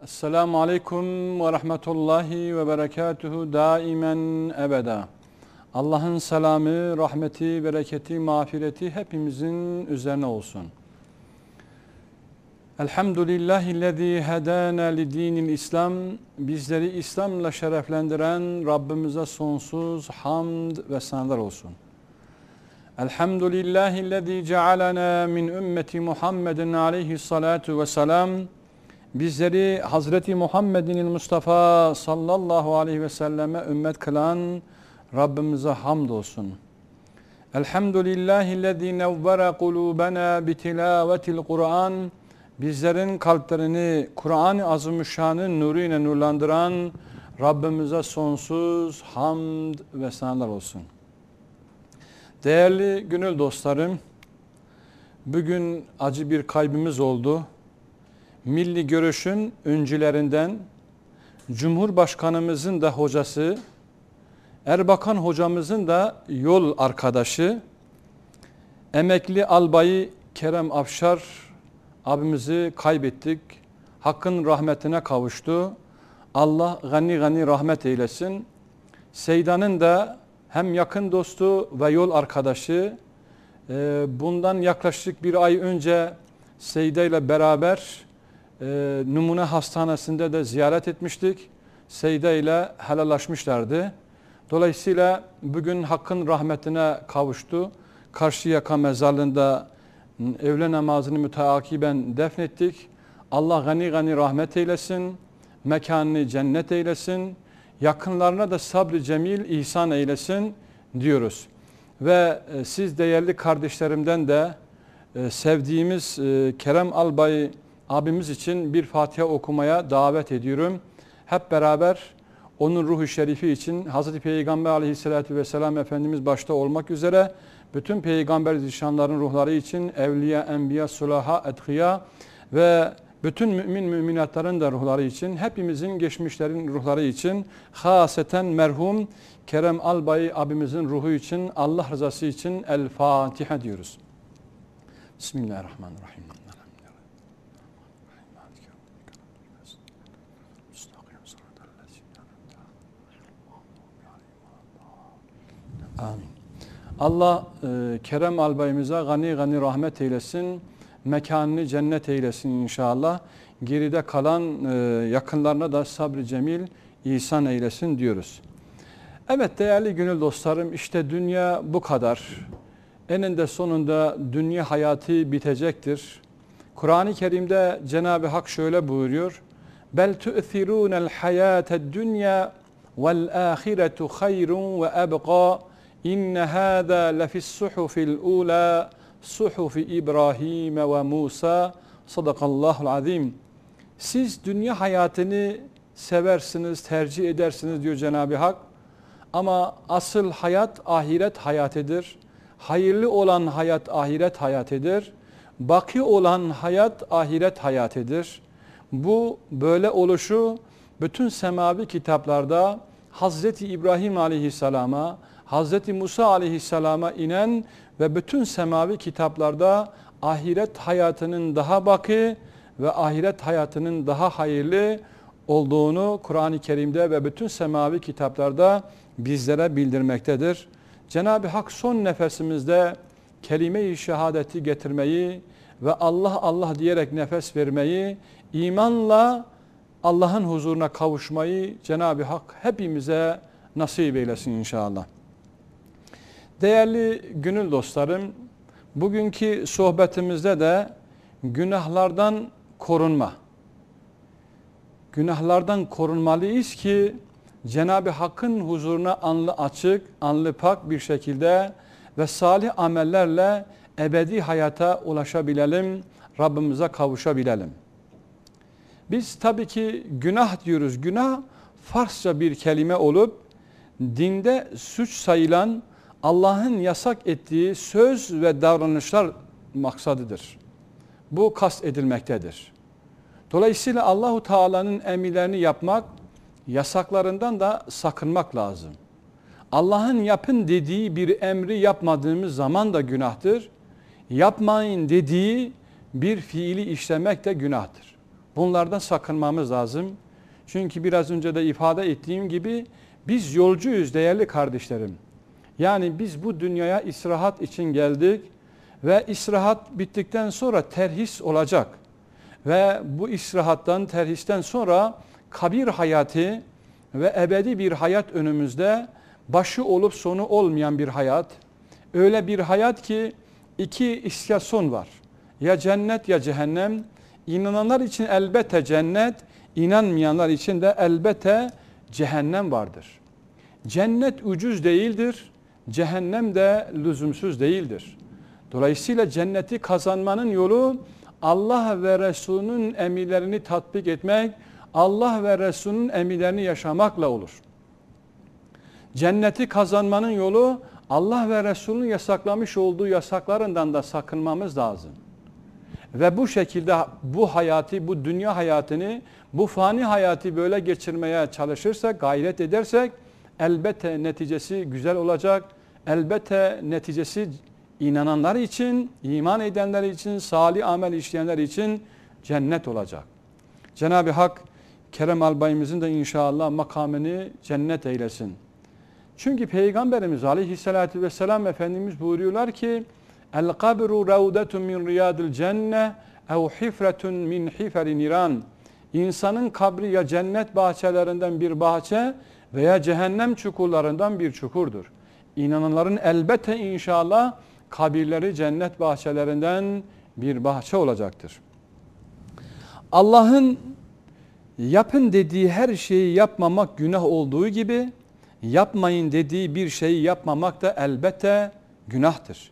Esselamu Aleyküm ve Rahmetullahi ve Berekatuhu daimen ebeda. Allah'ın selamı, rahmeti, bereketi, mağfireti hepimizin üzerine olsun. Elhamdülillahillezî hedâna lidînil İslam. Bizleri İslam'la şereflendiren Rabbimize sonsuz hamd ve senalar olsun. Elhamdülillahillezî cealena min ümmeti Muhammedin aleyhissalâtu vesselam. Bizleri Hazreti Muhammed'in Mustafa sallallahu aleyhi ve selleme ümmet kılan Rabbimize hamdolsun. Elhamdülillahillezî nevvere kulûbena bitilavetil Kur'an. Bizlerin kalplerini Kur'an-ı Azimüşşan'ın nuruyla nurlandıran Rabbimize sonsuz hamd ve senalar olsun. Değerli gönül dostlarım, bugün acı bir kaybımız oldu. Milli Görüş'ün öncülerinden, Cumhurbaşkanımızın da hocası, Erbakan hocamızın da yol arkadaşı, emekli albayı Kerem Afşar abimizi kaybettik. Hakkın rahmetine kavuştu. Allah gani gani rahmet eylesin. Seydan'ın da hem yakın dostu ve yol arkadaşı, bundan yaklaşık bir ay önce Seyda ile beraber Numune Hastanesi'nde de ziyaret etmiştik. Seyda ile helallaşmışlardı. Dolayısıyla bugün Hakk'ın rahmetine kavuştu. Karşıyaka mezarlığında öğle namazını müteakiben defnettik. Allah gani gani rahmet eylesin. Mekanını cennet eylesin. Yakınlarına da sabr-ı cemil ihsan eylesin diyoruz. Ve siz değerli kardeşlerimden de sevdiğimiz Kerem Albay abimiz için bir Fatiha okumaya davet ediyorum. Hep beraber onun ruhu şerifi için Hazreti Peygamber aleyhissalatü vesselam Efendimiz başta olmak üzere bütün peygamber zişanların ruhları için, evliya, enbiya, sulaha, edhiya ve bütün mümin müminatların da ruhları için, hepimizin geçmişlerin ruhları için, haseten merhum Kerem Albay abimizin ruhu için, Allah rızası için El Fatiha diyoruz. Bismillahirrahmanirrahim. Amin. Allah Kerem albayımıza gani gani rahmet eylesin. Mekanını cennet eylesin inşallah. Geride kalan yakınlarına da sabr-ı cemil ihsan eylesin diyoruz. Evet değerli gönül dostlarım, işte dünya bu kadar. Eninde sonunda dünya hayatı bitecektir. Kur'an-ı Kerim'de Cenab-ı Hak şöyle buyuruyor. Bel tu'thirûnel hayâted dünya vel âhiretu hayrun ve ebqâ. İnne hâzâ lefis suhufil ûlâ suhufi İbrahim ve Musa. Sadakallahul azim. Siz dünya hayatını seversiniz, tercih edersiniz diyor Cenab-ı Hak. Ama asıl hayat ahiret hayatıdır. Hayırlı olan hayat ahiret hayatıdır. Baki olan hayat ahiret hayatıdır. Bu böyle oluşu bütün semavi kitaplarda Hazreti İbrahim aleyhisselama, Hazreti Musa aleyhisselama inen ve bütün semavi kitaplarda ahiret hayatının daha baki ve ahiret hayatının daha hayırlı olduğunu Kur'an-ı Kerim'de ve bütün semavi kitaplarda bizlere bildirmektedir. Cenab-ı Hak son nefesimizde kelime-i şehadeti getirmeyi ve Allah Allah diyerek nefes vermeyi, imanla Allah'ın huzuruna kavuşmayı Cenab-ı Hak hepimize nasip eylesin inşallah. Değerli gönül dostlarım, bugünkü sohbetimizde de günahlardan korunma. Günahlardan korunmalıyız ki Cenab-ı Hakk'ın huzuruna alnı açık, alnı pak bir şekilde ve salih amellerle ebedi hayata ulaşabilelim, Rabbimize kavuşabilelim. Biz tabii ki günah diyoruz. Günah Farsça bir kelime olup dinde suç sayılan Allah'ın yasak ettiği söz ve davranışlar maksadıdır. Bu kast edilmektedir. Dolayısıyla Allahu Teala'nın emirlerini yapmak, yasaklarından da sakınmak lazım. Allah'ın yapın dediği bir emri yapmadığımız zaman da günahtır. Yapmayın dediği bir fiili işlemek de günahtır. Bunlardan sakınmamız lazım. Çünkü biraz önce de ifade ettiğim gibi biz yolcuyuz değerli kardeşlerim. Yani biz bu dünyaya istirahat için geldik ve istirahat bittikten sonra terhis olacak. Ve bu istirahattan, terhisten sonra kabir hayatı ve ebedi bir hayat önümüzde, başı olup sonu olmayan bir hayat. Öyle bir hayat ki iki istasyon var. Ya cennet ya cehennem. İnananlar için elbette cennet, inanmayanlar için de elbette cehennem vardır. Cennet ucuz değildir, cehennem de lüzumsuz değildir. Dolayısıyla cenneti kazanmanın yolu Allah ve Resulünün emirlerini tatbik etmek, Allah ve Resulünün emirlerini yaşamakla olur. Cenneti kazanmanın yolu Allah ve Resulünün yasaklamış olduğu yasaklarından da sakınmamız lazım. Ve bu şekilde bu hayatı, bu dünya hayatını, bu fani hayatı böyle geçirmeye çalışırsak, gayret edersek elbette neticesi güzel olacak. Elbette neticesi inananlar için, iman edenler için, salih amel işleyenler için cennet olacak. Cenab-ı Hak Kerem Albayımızın da inşallah makamını cennet eylesin. Çünkü Peygamberimiz Aleyhisselatü Vesselam Efendimiz buyuruyorlar ki El kabru ravdetun min riyadil cenne ev hifretun min hiferi niran. İnsanın kabri ya cennet bahçelerinden bir bahçe veya cehennem çukurlarından bir çukurdur. İnananların elbette inşallah kabirleri cennet bahçelerinden bir bahçe olacaktır. Allah'ın yapın dediği her şeyi yapmamak günah olduğu gibi yapmayın dediği bir şeyi yapmamak da elbette günahtır.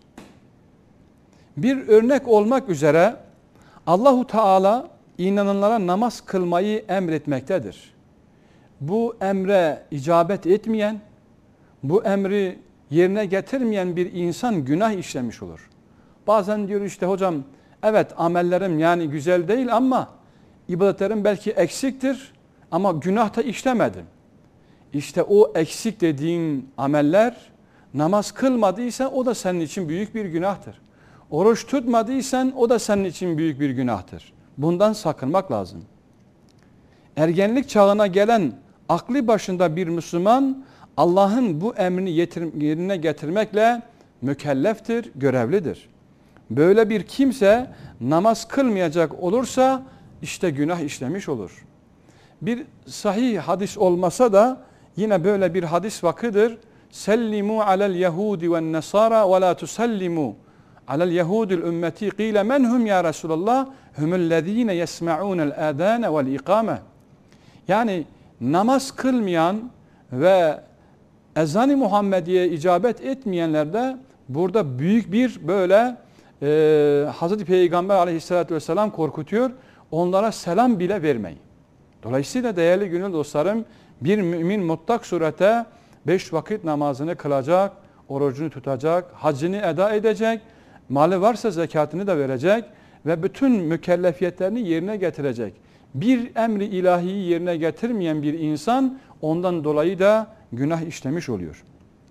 Bir örnek olmak üzere Allahu Teala inananlara namaz kılmayı emretmektedir. Bu emre icabet etmeyen, bu emri yerine getirmeyen bir insan günah işlemiş olur. Bazen diyor işte hocam evet amellerim yani güzel değil ama ibadetlerim belki eksiktir ama günah da işlemedim. İşte o eksik dediğin ameller namaz kılmadıysan o da senin için büyük bir günahtır. Oruç tutmadıysan o da senin için büyük bir günahtır. Bundan sakınmak lazım. Ergenlik çağına gelen aklı başında bir Müslüman Allah'ın bu emrini yerine getirmekle mükelleftir, görevlidir. Böyle bir kimse namaz kılmayacak olursa işte günah işlemiş olur. Bir sahih hadis olmasa da yine böyle bir hadis vakıdır. Sellimu alel yehudi ve nesara ve la tusallimu alel yehudil ümmeti qile men hum ya Resulallah humellezine yesma'unel adane vel ikame. Yani namaz kılmayan ve ezan-ı Muhammediye icabet etmeyenler de burada büyük bir böyle Hazreti Peygamber aleyhissalatü vesselam korkutuyor. Onlara selam bile vermeyin. Dolayısıyla değerli gönül dostlarım bir mümin mutlak surete 5 vakit namazını kılacak, orucunu tutacak, hacını eda edecek, malı varsa zekatını da verecek ve bütün mükellefiyetlerini yerine getirecek. Bir emri ilahiyi yerine getirmeyen bir insan ondan dolayı da günah işlemiş oluyor.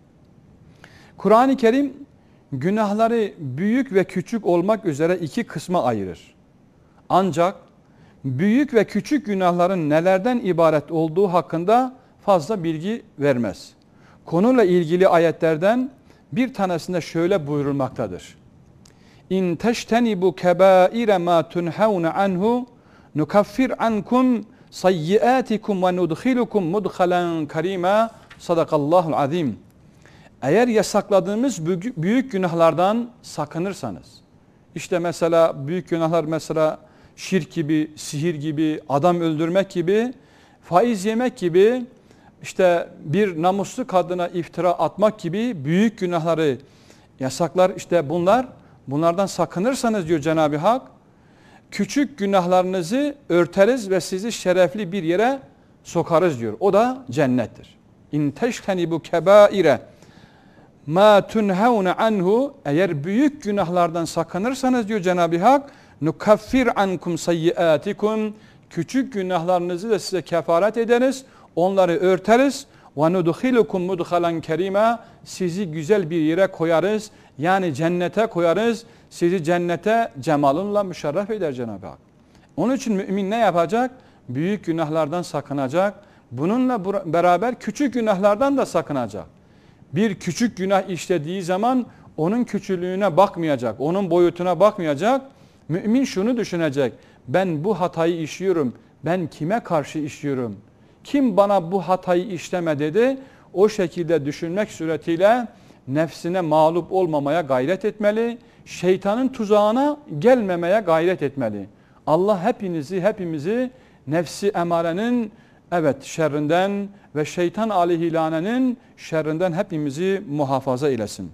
Kur'an-ı Kerim günahları büyük ve küçük olmak üzere iki kısma ayırır. Ancak büyük ve küçük günahların nelerden ibaret olduğu hakkında fazla bilgi vermez. Konuyla ilgili ayetlerden bir tanesinde şöyle buyurulmaktadır. İn teştenibu kebaire ma tunhaun anhu nukaffir ankum sayyiatikum ve nudkhilukum mudkhalan karima. Sadakallahul azim. Eğer yasakladığımız büyük günahlardan sakınırsanız, işte mesela büyük günahlar mesela şirk gibi, sihir gibi, adam öldürmek gibi, faiz yemek gibi, işte bir namuslu kadına iftira atmak gibi büyük günahları yasaklar, işte bunlardan sakınırsanız diyor Cenab-ı Hak, küçük günahlarınızı örteriz ve sizi şerefli bir yere sokarız diyor. O da cennettir. İn teştenibu kebaire ma tunhauna anhu, eğer büyük günahlardan sakınırsanız diyor Cenab-ı Hak, nukaffir ankum sayyiatikum, küçük günahlarınızı da size kefaret ederiz, onları örteriz ve nudkhilukum mudkhalan kerima, sizi güzel bir yere koyarız, yani cennete koyarız, sizi cennete cemalınla müşerref eder Cenab-ı Hak. Onun için mümin ne yapacak? Büyük günahlardan sakınacak. Bununla beraber küçük günahlardan da sakınacak. Bir küçük günah işlediği zaman onun küçülüğüne bakmayacak, onun boyutuna bakmayacak. Mümin şunu düşünecek: ben bu hatayı işliyorum, ben kime karşı işliyorum? Kim bana bu hatayı işleme dedi? O şekilde düşünmek suretiyle nefsine mağlup olmamaya gayret etmeli, şeytanın tuzağına gelmemeye gayret etmeli. Allah hepimizi nefsi emarenin şerrinden ve şeytan aleyhilanenin şerrinden hepimizi muhafaza eylesin.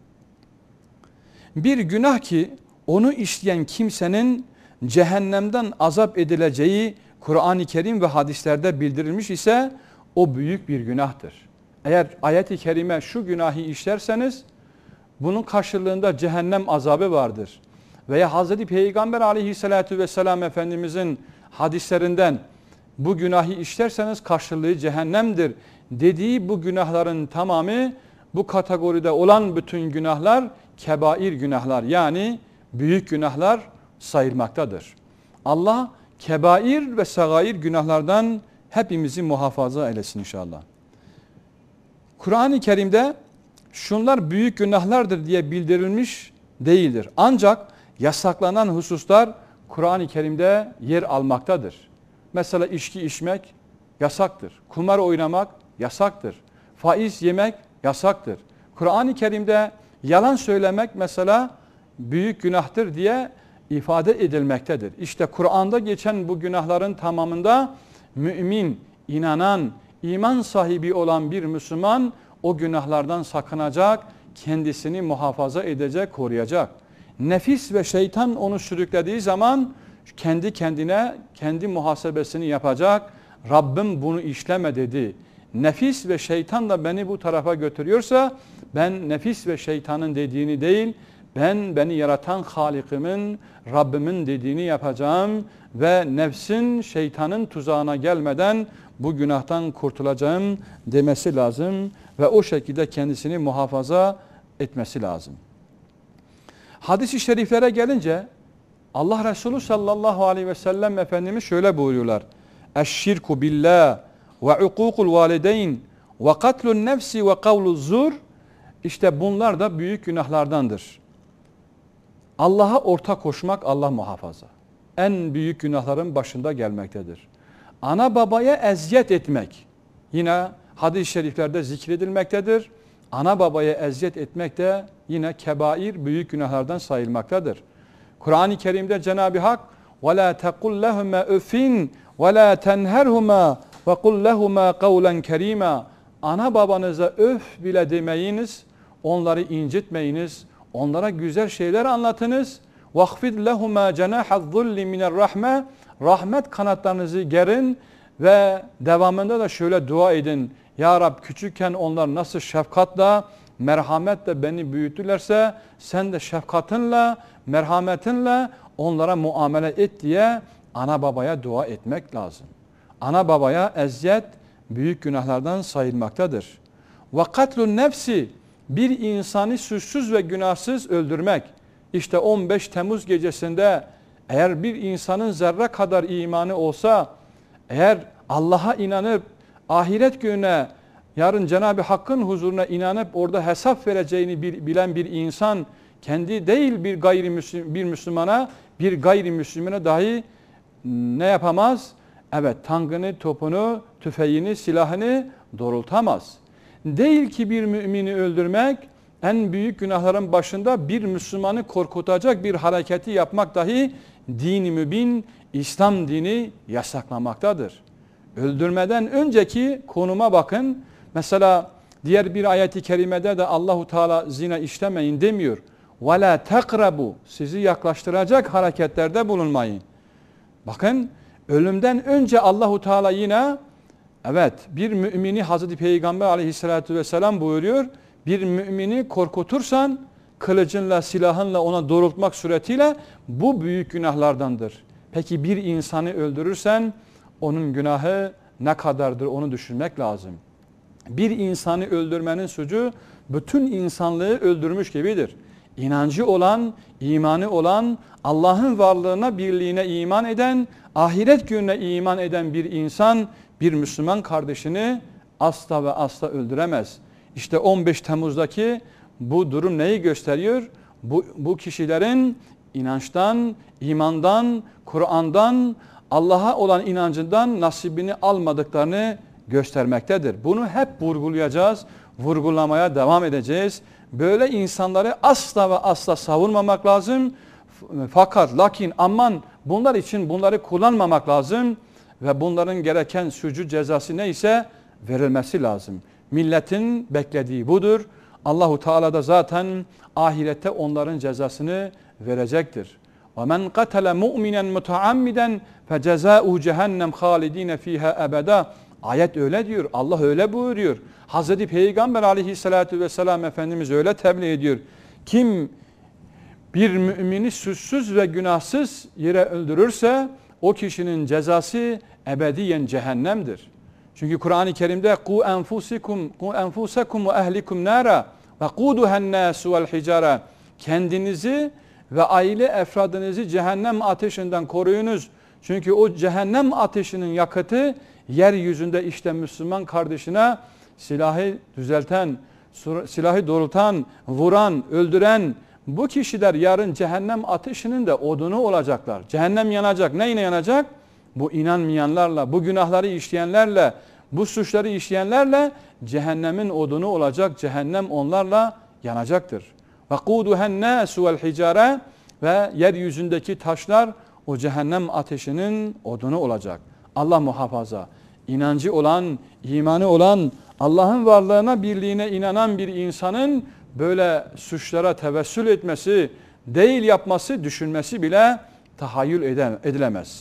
Bir günah ki onu işleyen kimsenin cehennemden azap edileceği Kur'an-ı Kerim ve hadislerde bildirilmiş ise o büyük bir günahtır. Eğer ayet-i kerime şu günahı işlerseniz bunun karşılığında cehennem azabı vardır. Veya Hazreti Peygamber aleyhissalatü vesselam Efendimizin hadislerinden bu günahı işlerseniz karşılığı cehennemdir dediği bu günahların tamamı, bu kategoride olan bütün günahlar kebair günahlar, yani büyük günahlar sayılmaktadır. Allah kebair ve sagair günahlardan hepimizi muhafaza eylesin inşallah. Kur'an-ı Kerim'de şunlar büyük günahlardır diye bildirilmiş değildir. Ancak yasaklanan hususlar Kur'an-ı Kerim'de yer almaktadır. Mesela içki içmek yasaktır. Kumar oynamak yasaktır. Faiz yemek yasaktır. Kur'an-ı Kerim'de yalan söylemek mesela büyük günahtır diye ifade edilmektedir. İşte Kur'an'da geçen bu günahların tamamında mümin, inanan, iman sahibi olan bir Müslüman o günahlardan sakınacak, kendisini muhafaza edecek, koruyacak. Nefis ve şeytan onu sürüklediği zaman kendi kendine kendi muhasebesini yapacak. Rabbim bunu işleme dedi. Nefis ve şeytan da beni bu tarafa götürüyorsa ben nefis ve şeytanın dediğini değil, beni yaratan Halik'imin, Rabbimin dediğini yapacağım ve nefsin, şeytanın tuzağına gelmeden bu günahtan kurtulacağım demesi lazım ve o şekilde kendisini muhafaza etmesi lazım. Hadis-i şeriflere gelince Allah Resulü sallallahu aleyhi ve sellem Efendimiz şöyle buyuruyorlar: "Eşşirku billah ve ukukul valideyn ve katlun nefsi ve kavluz zur." İşte bunlar da büyük günahlardandır. Allah'a ortak koşmak, Allah muhafaza, en büyük günahların başında gelmektedir. Ana babaya eziyet etmek yine hadis-i şeriflerde zikredilmektedir. Ana babaya eziyet etmek de yine kebair, büyük günahlardan sayılmaktadır. Kur'an-ı Kerim'de Cenab-ı Hak وَلَا تَقُلْ لَهُمَا اُفِّنْ وَلَا تَنْهَرْهُمَا وَقُلْ لَهُمَا قَوْلًا كَرِيمًا. Ana babanıza öf bile demeyiniz, onları incitmeyiniz, onlara güzel şeyler anlatınız. وَخْفِدْ لَهُمَا جَنَاحَ الظُّلِّ مِنَ الرَّحْمَةِ. Rahmet kanatlarınızı gerin ve devamında da şöyle dua edin: Ya Rab, küçükken onlar nasıl şefkatle, merhametle beni büyüttülerse sen de şefkatinle, merhametinle onlara muamele et diye ana babaya dua etmek lazım. Ana babaya eziyet büyük günahlardan sayılmaktadır. Ve katlun nefsi, bir insanı suçsuz ve günahsız öldürmek. İşte 15 Temmuz gecesinde eğer bir insanın zerre kadar imanı olsa, eğer Allah'a inanıp ahiret gününe, yarın Cenab-ı Hakk'ın huzuruna inanıp orada hesap vereceğini bilen bir insan, kendi değil bir Müslümana, bir gayrimüslimine dahi ne yapamaz? Evet, tankını, topunu, tüfeğini, silahını doğrultamaz. Değil ki bir mümini öldürmek, en büyük günahların başında bir Müslümanı korkutacak bir hareketi yapmak dahi din-i mübin, İslam dini yasaklamaktadır. Öldürmeden önceki konuma bakın. Mesela diğer bir ayet-i kerimede de Allahu Teala zina işlemeyin demiyor. وَلَا تَقْرَبُوا, sizi yaklaştıracak hareketlerde bulunmayın. Bakın, ölümden önce Allahu Teala yine bir mümini, Hazreti Peygamber aleyhissalatü vesselam buyuruyor, bir mümini korkutursan kılıcınla, silahınla ona doğrultmak suretiyle bu büyük günahlardandır. Peki bir insanı öldürürsen onun günahı ne kadardır onu düşünmek lazım. Bir insanı öldürmenin suçu bütün insanlığı öldürmüş gibidir. inancı olan, imanı olan, Allah'ın varlığına, birliğine iman eden, ahiret gününe iman eden bir insan, bir Müslüman kardeşini asla ve asla öldüremez. İşte 15 Temmuz'daki bu durum neyi gösteriyor? Bu kişilerin inançtan, imandan, Kur'an'dan, Allah'a olan inancından nasibini almadıklarını göstermektedir. Bunu hep vurgulayacağız, vurgulamaya devam edeceğiz. Böyle insanları asla ve asla savunmamak lazım. Fakat lakin aman bunlar için bunları kullanmamak lazım ve bunların gereken suçu cezası neyse verilmesi lazım. Milletin beklediği budur. Allahu Teala da zaten ahirette onların cezasını verecektir. وَمَنْ قَتَلَ مُؤْمِنًا مُتَعَمِّدًا فَجَزَاؤُهُ جَهَنَّمْ خَالِد۪ينَ ف۪يهَا أَبَدًا. Ayet öyle diyor. Allah öyle buyuruyor. Hazreti Peygamber aleyhissalatü vesselam Efendimiz öyle tebliğ ediyor. Kim bir mümini suçsuz ve günahsız yere öldürürse o kişinin cezası ebediyen cehennemdir. Çünkü Kur'an-ı Kerim'de قُوا أَنْفُسَكُمْ وَأَهْلِكُمْ نَارًا وَقُودُهَا النَّاسُ وَالْحِجَارَةُ. Kendinizi ve aile efradınızı cehennem ateşinden koruyunuz. Çünkü o cehennem ateşinin yakıtı yeryüzünde işte Müslüman kardeşine silahı düzelten, silahı doğrultan, vuran, öldüren bu kişiler yarın cehennem ateşinin de odunu olacaklar. Cehennem yanacak. Neyle yanacak? Bu inanmayanlarla, bu günahları işleyenlerle, bu suçları işleyenlerle cehennemin odunu olacak. Cehennem onlarla yanacaktır. وَقُودُهَا النَّاسُ وَالْحِجَارَةُ. Ve yeryüzündeki taşlar o cehennem ateşinin odunu olacak. Allah muhafaza. İnancı olan, imanı olan, Allah'ın varlığına, birliğine inanan bir insanın böyle suçlara tevessül etmesi, değil yapması, düşünmesi bile tahayyül edilemez.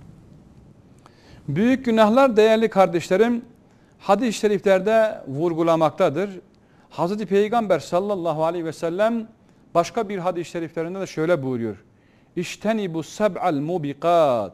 Büyük günahlar değerli kardeşlerim, hadis-i şeriflerde vurgulamaktadır. Hazreti Peygamber sallallahu aleyhi ve sellem başka bir hadis-i şeriflerinde de şöyle buyuruyor. İştenibu seb'al mubikat.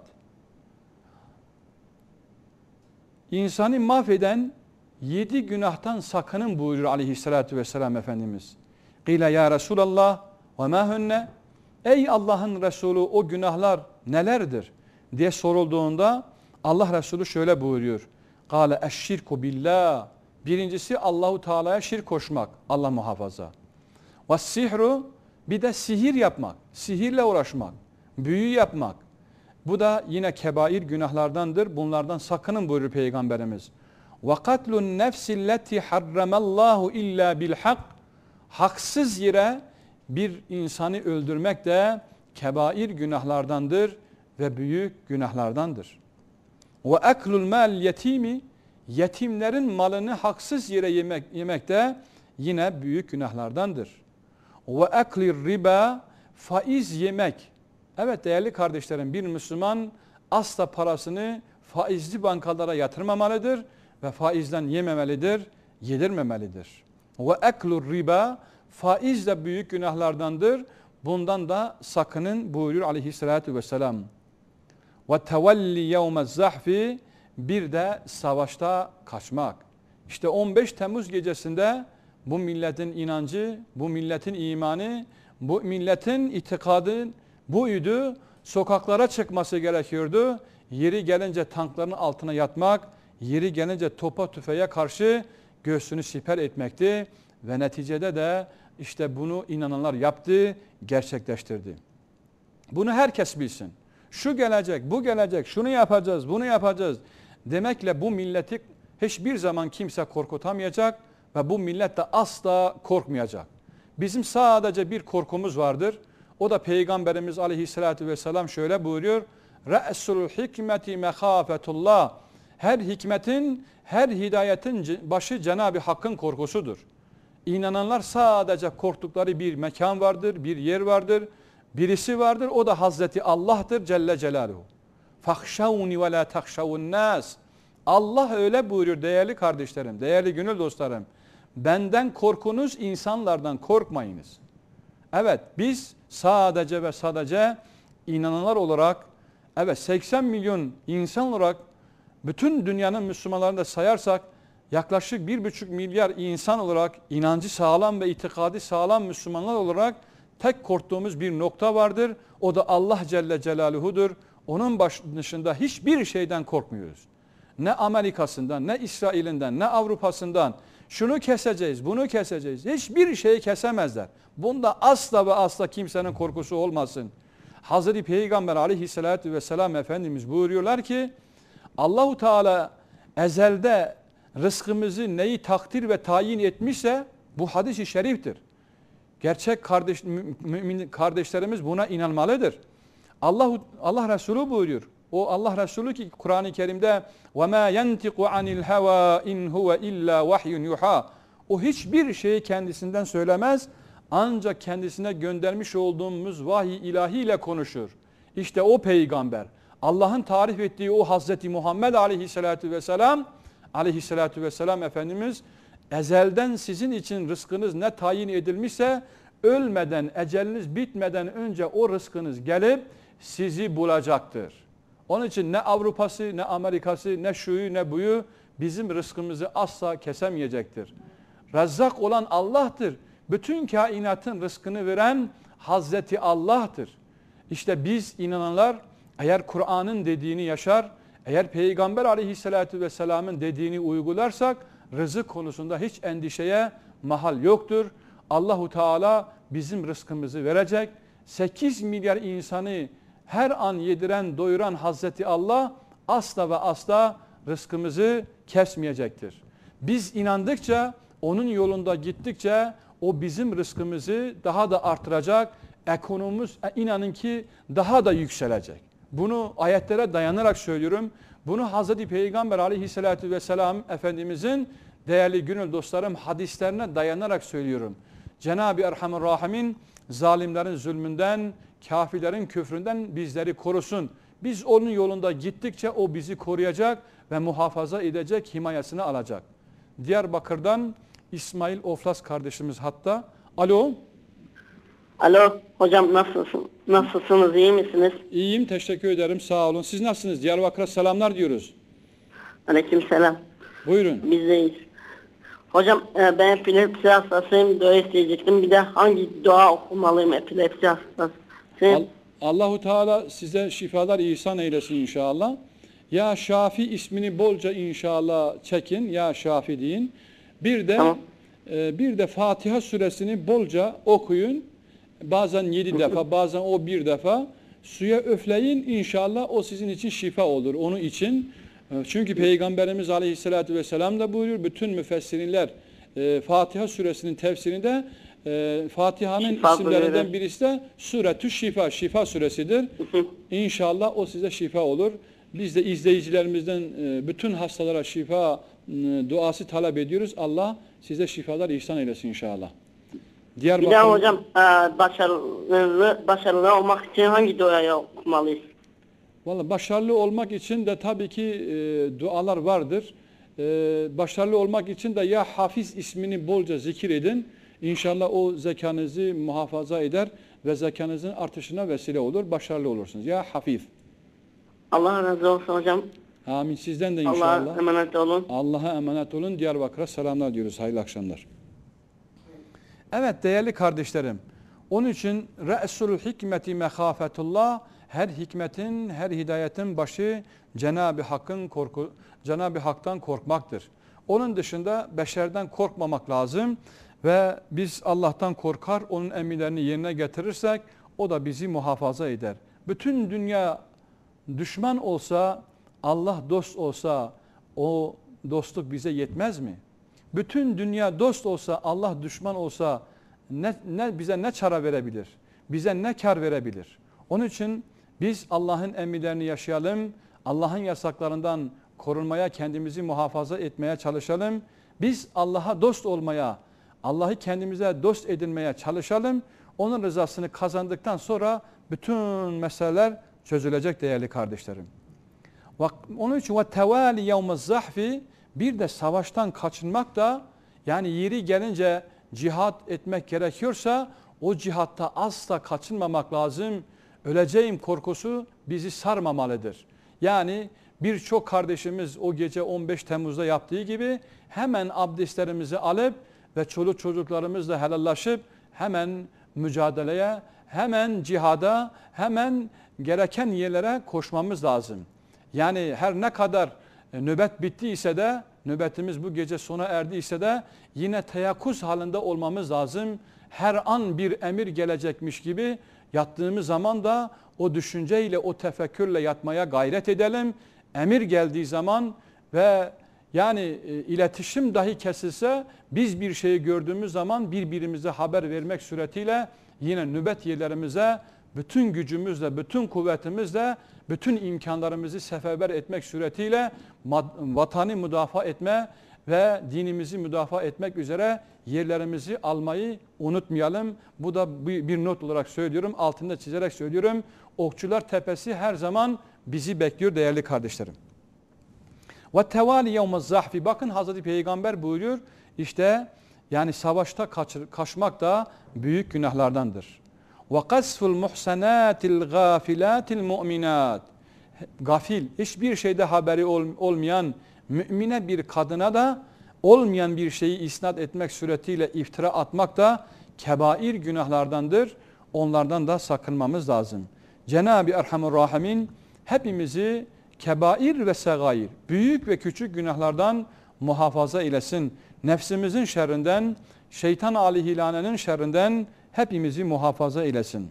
İnsanı mahveden 7 günahtan sakının buyuruyor aleyhissalatü vesselam Efendimiz. Qile ya Resulallah ve ma hunne. Ey Allah'ın Resulü o günahlar nelerdir diye sorulduğunda Allah Resulü şöyle buyuruyor. Kale eşşirku billah. Birincisi Allahu Teala'ya şirk koşmak. Allah muhafaza. Ve sihru, bir de sihir yapmak. Sihirle uğraşmak. Büyü yapmak. Bu da yine kebair günahlardandır. Bunlardan sakının buyuruyor Peygamberimiz. Ve katlun nefsilleti harramallahu illa bil hak. Haksız yere bir insanı öldürmek de kebair günahlardandır ve büyük günahlardandır. Ve eklul mal yetimi. Yetimlerin malını haksız yere yemek de yine büyük günahlardandır. Ve eklir riba, faiz yemek. Evet değerli kardeşlerim, bir Müslüman asla parasını faizli bankalara yatırmamalıdır ve faizden yememelidir, yedirmemelidir. Ve eklur riba, faiz de büyük günahlardandır. Bundan da sakının buyuruyor aleyhissalatü vesselam. Ve tevelli yevmez zahfi, bir de savaşta kaçmak. İşte 15 Temmuz gecesinde bu milletin inancı, bu milletin imanı, bu milletin itikadı buydu. Sokaklara çıkması gerekiyordu. Yeri gelince tankların altına yatmak, yeri gelince topa tüfeğe karşı göğsünü siper etmekti. Ve neticede de işte bunu inananlar yaptı, gerçekleştirdi. Bunu herkes bilsin. Şu gelecek, bu gelecek, şunu yapacağız, bunu yapacağız demekle bu milleti hiçbir zaman kimse korkutamayacak ve bu millet de asla korkmayacak. Bizim sadece bir korkumuz vardır. O da Peygamberimiz aleyhissalatü vesselam şöyle buyuruyor. Re'sul hikmeti mehafetullah. Her hikmetin, her hidayetin başı Cenab-ı Hakk'ın korkusudur. İnananlar sadece korktukları bir mekan vardır, bir yer vardır, birisi vardır. O da Hazreti Allah'tır Celle Celaluhu. Fahşavni ve la tahşavun nas. Allah öyle buyuruyor değerli kardeşlerim, değerli gönül dostlarım. Benden korkunuz, insanlardan korkmayınız. Evet, biz sadece ve sadece inananlar olarak, evet 80 milyon insan olarak bütün dünyanın Müslümanlarını da sayarsak yaklaşık 1,5 milyar insan olarak inancı sağlam ve itikadi sağlam Müslümanlar olarak tek korktuğumuz bir nokta vardır. O da Allah Celle Celaluhu'dur. Onun dışında hiçbir şeyden korkmuyoruz. Ne Amerika'sından, ne İsrail'inden, ne Avrupa'sından. Şunu keseceğiz, bunu keseceğiz. Hiçbir şeyi kesemezler. Bunda asla ve asla kimsenin korkusu olmasın. Hazreti Peygamber aleyhissalatü vesselam Efendimiz buyuruyorlar ki Allahu Teala ezelde rızkımızı neyi takdir ve tayin etmişse bu hadis-i şeriftir. Gerçek mümin kardeşlerimiz buna inanmalıdır. Allah Resulü buyuruyor. O Allah Resulü ki Kur'an-ı Kerim'de وَمَا يَنْتِقُ عَنِ الْهَوَا اِنْ هُوَ اِلَّا وَحْيٌ يُحَا. O hiçbir şeyi kendisinden söylemez. Ancak kendisine göndermiş olduğumuz vahiy ilahiyle konuşur. İşte o peygamber. Allah'ın tarif ettiği o Hazreti Muhammed aleyhissalatu vesselam Efendimiz ezelden sizin için rızkınız ne tayin edilmişse ölmeden, eceliniz bitmeden önce o rızkınız gelip sizi bulacaktır. Onun için ne Avrupa'sı, ne Amerika'sı, ne şuyu, ne buyu bizim rızkımızı asla kesemeyecektir. Rezzak olan Allah'tır. Bütün kainatın rızkını veren Hazreti Allah'tır. İşte biz inananlar eğer Kur'an'ın dediğini yaşar, eğer Peygamber aleyhissalatü vesselamın dediğini uygularsak rızık konusunda hiç endişeye mahal yoktur. Allahu Teala bizim rızkımızı verecek. 8 milyar insanı her an yediren, doyuran Hazreti Allah asla ve asla rızkımızı kesmeyecektir. Biz inandıkça, onun yolunda gittikçe o bizim rızkımızı daha da artıracak. Ekonomimiz inanın ki daha da yükselecek. Bunu ayetlere dayanarak söylüyorum. Bunu Hazreti Peygamber aleyhissalatü vesselam Efendimizin değerli gönül dostlarım hadislerine dayanarak söylüyorum. Cenab-ı Erhamur Rahimin zalimlerin zulmünden, kafirlerin küfründen bizleri korusun. Biz onun yolunda gittikçe o bizi koruyacak ve muhafaza edecek, himayesine alacak. Diyarbakır'dan İsmail Oflas kardeşimiz hatta. Alo. Alo hocam nasılsınız, iyi misiniz? İyiyim, teşekkür ederim, sağ olun. Siz nasılsınız? Diyarbakır'a selamlar diyoruz. Aleykümselam. Buyurun. Biz deyiz. Hocam ben epilepsi hastasıyım, dua isteyecektim. Bir de hangi dua okumalıyım epilepsi hastasıyım? Allahu Teala size şifalar ihsan eylesin inşallah. Ya Şafi ismini bolca inşallah çekin. Ya Şafi deyin. Bir de Tamam. Bir de Fatiha suresini bolca okuyun. Bazen 7 defa, bazen o 1 defa. Suya üfleyin, inşallah o sizin için şifa olur. Onun için. Çünkü Peygamberimiz Aleyhisselatü Vesselam da buyuruyor. Bütün müfessirler Fatiha suresinin tefsirinde Fatiha'nın isimlerinden birisi de Suretü Şifa, Şifa suresidir. İnşallah o size şifa olur. Biz de izleyicilerimizden bütün hastalara şifa duası talep ediyoruz. Allah size şifalar ihsan eylesin inşallah. Bir de hocam başarılı olmak için hangi duayı okumalıyız? Vallahi başarılı olmak için de tabii ki dualar vardır. Başarılı olmak için de ya Hafiz ismini bolca zikir edin. İnşallah o zekanızı muhafaza eder ve zekanızın artışına vesile olur. Başarılı olursunuz. Ya Hafiz. Allah razı olsun hocam. Amin. Sizden de inşallah. Allah'a emanet olun. Allah'a emanet olun. Diyarbakır'a selamlar diyoruz. Hayırlı akşamlar. Evet değerli kardeşlerim. Onun için Re'sul hikmeti mehafetullah, her hikmetin, her hidayetin başı Cenab-ı Hak'tan korkmaktır. Onun dışında beşerden korkmamak lazım ve biz Allah'tan korkar, onun emirlerini yerine getirirsek o da bizi muhafaza eder. Bütün dünya düşman olsa, Allah dost olsa o dostluk bize yetmez mi? Bütün dünya dost olsa, Allah düşman olsa bize ne çare verebilir? Bize ne kar verebilir? Onun için biz Allah'ın emirlerini yaşayalım, Allah'ın yasaklarından korunmaya, kendimizi muhafaza etmeye çalışalım. Biz Allah'a dost olmaya, Allah'ı kendimize dost edinmeye çalışalım. Onun rızasını kazandıktan sonra bütün meseleler çözülecek değerli kardeşlerim. Onun için ve tevali yevmez zahfi, bir de savaştan kaçınmak da, yani yeri gelince cihat etmek gerekiyorsa o cihatta asla kaçınmamak lazım. Öleceğim korkusu bizi sarmamalıdır. Yani birçok kardeşimiz o gece 15 Temmuz'da yaptığı gibi hemen abdestlerimizi alıp ve çoluk çocuklarımızla helallaşıp hemen mücadeleye, hemen cihada, hemen gereken yerlere koşmamız lazım. Yani her ne kadar nöbet bittiyse de, nöbetimiz bu gece sona erdiyse de yine teyakkuz halinde olmamız lazım. Her an bir emir gelecekmiş gibi yattığımız zaman da o düşünceyle, o tefekkürle yatmaya gayret edelim. Emir geldiği zaman ve yani iletişim dahi kesilse biz bir şeyi gördüğümüz zaman birbirimize haber vermek suretiyle yine nöbet yerlerimize bütün gücümüzle, bütün kuvvetimizle, bütün imkanlarımızı seferber etmek suretiyle vatanı müdafaa etme ve dinimizi müdafaa etmek üzere yerlerimizi almayı unutmayalım. Bu da bir not olarak söylüyorum, altında çizerek söylüyorum. Okçular Tepesi her zaman bizi bekliyor değerli kardeşlerim. Ve tevali yevmez zahfi. Bakın Hazreti Peygamber buyuruyor. İşte yani savaşta kaçmak da büyük günahlardandır. Ve kasful muhsenatil gafilatil mu'minat. Gafil, hiçbir şeyde haberi olmayan mümine bir kadına da olmayan bir şeyi isnat etmek suretiyle iftira atmak da kebair günahlardandır. Onlardan da sakınmamız lazım. Cenab-ı Erhamur Rahimin hepimizi kebair ve segair, büyük ve küçük günahlardan muhafaza eylesin. Nefsimizin şerrinden, şeytan aleyhilanenin şerrinden hepimizi muhafaza eylesin.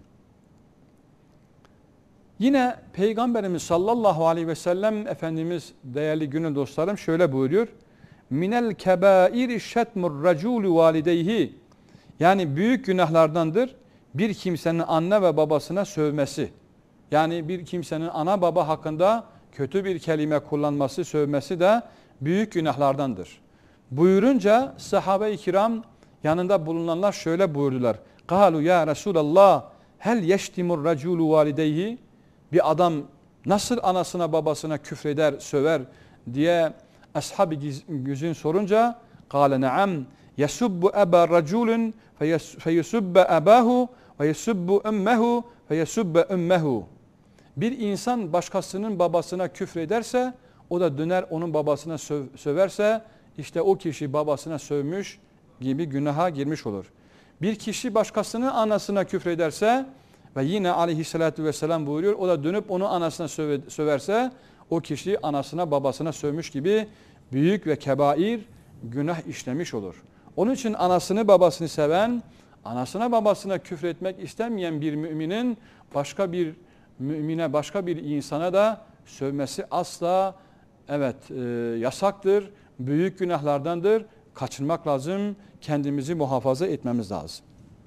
Yine Peygamberimiz sallallahu aleyhi ve sellem Efendimiz değerli gönül dostlarım şöyle buyuruyor. Minel kebairi şetmur raculu valideyhi. Yani büyük günahlardandır bir kimsenin anne ve babasına sövmesi. Yani bir kimsenin ana baba hakkında kötü bir kelime kullanması, sövmesi de büyük günahlardandır. Buyurunca sahabe-i kiram yanında bulunanlar şöyle buyurdular. Kalu ya Resulallah hel yeştimur raculu valideyhi. Bir adam nasıl anasına babasına küfreder, söver diye ashab-ı güzün sorunca kâle ne'am yesubbu eba raculun feyesubbe ebahu ve yesubbu ummehu feyesubbe ummehu. Bir insan başkasının babasına küfrederse o da döner onun babasına söverse işte o kişi babasına sövmüş gibi günaha girmiş olur. Bir kişi başkasının anasına küfrederse ve yine aleyhissalatü vesselam buyuruyor o da dönüp onu anasına söverse o kişi anasına babasına sövmüş gibi büyük ve kebair günah işlemiş olur. Onun için anasını babasını seven, anasına babasına küfretmek istemeyen bir müminin başka bir mümine, başka bir insana da sövmesi asla yasaktır, büyük günahlardandır. Kaçınmak lazım, kendimizi muhafaza etmemiz lazım.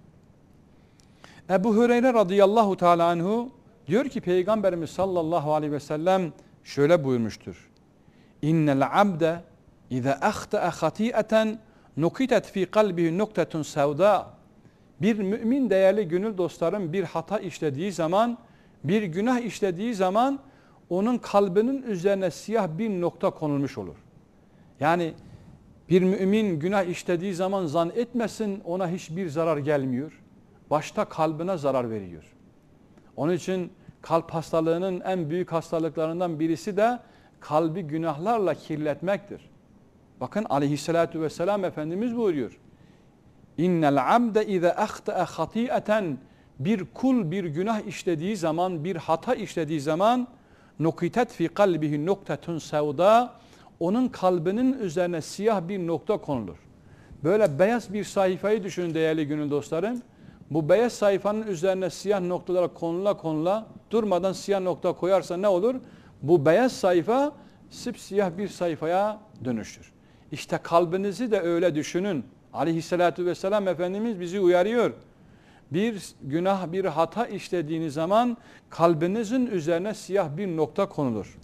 Ebu Hureyre radıyallahu teala anhu diyor ki Peygamberimiz sallallahu aleyhi ve sellem şöyle buyurmuştur. İnnel abde iza ahta'a hati'eten nukitet fi kalbihi nuktetun sevda. Bir mümin değerli gönül dostlarım bir hata işlediği zaman, bir günah işlediği zaman onun kalbinin üzerine siyah bir nokta konulmuş olur. Yani bir mümin günah işlediği zaman zannetmesin ona hiçbir zarar gelmiyor. Başta kalbine zarar veriyor. Onun için kalp hastalığının en büyük hastalıklarından birisi de kalbi günahlarla kirletmektir. Bakın aleyhissalatu vesselam Efendimiz buyuruyor. İnnel abde ize ahta'a hati'eten. Bir kul bir günah işlediği zaman, bir hata işlediği zaman nukitet fi kalbihi noktetun sevda. Onun kalbinin üzerine siyah bir nokta konulur. Böyle beyaz bir sayfayı düşünün değerli gönül dostlarım. Bu beyaz sayfanın üzerine siyah noktalara konula durmadan siyah nokta koyarsa ne olur? Bu beyaz sayfa sipsiyah bir sayfaya dönüşür. İşte kalbinizi de öyle düşünün. Aleyhissalatü vesselam Efendimiz bizi uyarıyor. Bir günah, bir hata işlediğiniz zaman kalbinizin üzerine siyah bir nokta konulur.